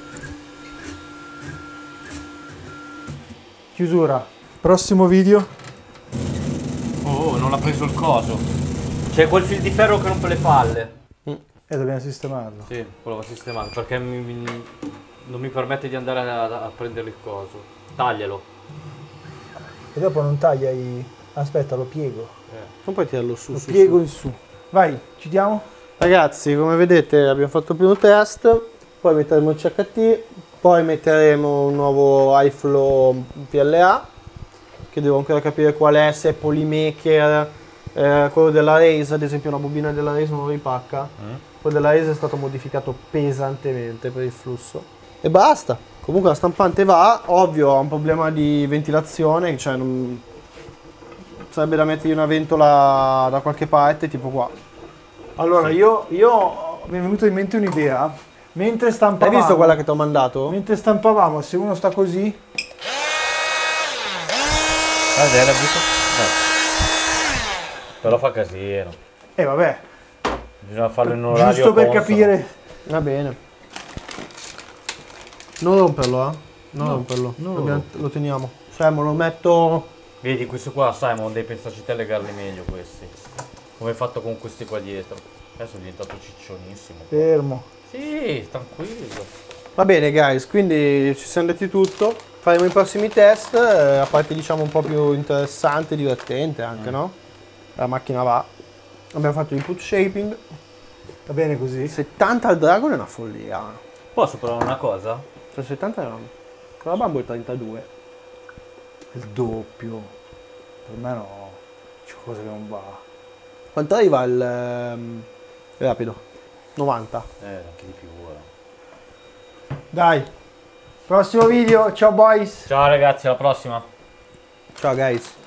Chiusura. Prossimo video. Oh, non ha preso il coso. C'è quel fil di ferro che rompe le palle. E dobbiamo sistemarlo. Sì, quello va sistemato perché non mi permette di andare a prendere il coso. Taglialo. E dopo non taglia i... Aspetta, lo piego. Non puoi tirarlo su. Lo su, piego su. in su. Vai, chiudiamo? Ragazzi, come vedete abbiamo fatto il primo test, poi metteremo il CHT, poi metteremo un nuovo iFlow PLA, che devo ancora capire qual è, se è Polymaker, quello della Raze, ad esempio una bobina della Raze non lo ripacca, quello della Raze è stato modificato pesantemente per il flusso. E basta, comunque la stampante va, ovvio ha un problema di ventilazione, cioè non... sarebbe da mettergli una ventola da qualche parte, tipo qua. Allora, io mi è venuta in mente un'idea. Mentre Hai stampavamo... visto quella che ti ho mandato? Mentre stampavamo, se uno sta così... Guarda, era brutto. Però fa casino. vabbè. Bisogna farlo in un orario Giusto per consono. capire... Va bene. Non romperlo, Non romperlo. non Lo teniamo. Fermo, lo metto... Vedi, questo qua, Simon, devi pensarci te a legarli meglio questi. Come hai fatto con questi qua dietro. Adesso è diventato ciccionissimo. Fermo. Sì, tranquillo. Va bene, guys, quindi ci siamo detti tutto. Faremo i prossimi test, a parte diciamo un po' più interessante, divertente anche, no? La macchina va. Abbiamo fatto input shaping. Va bene così? 70 al Dragon è una follia. Posso provare una cosa? Cioè 70 è una... Con la Bumble 32. Il doppio. Per me no. C'è qualcosa che non va. Quanto arriva il rapido? 90. Anche di più ora. Dai. Prossimo video. Ciao boys. Ciao ragazzi, alla prossima. Ciao guys.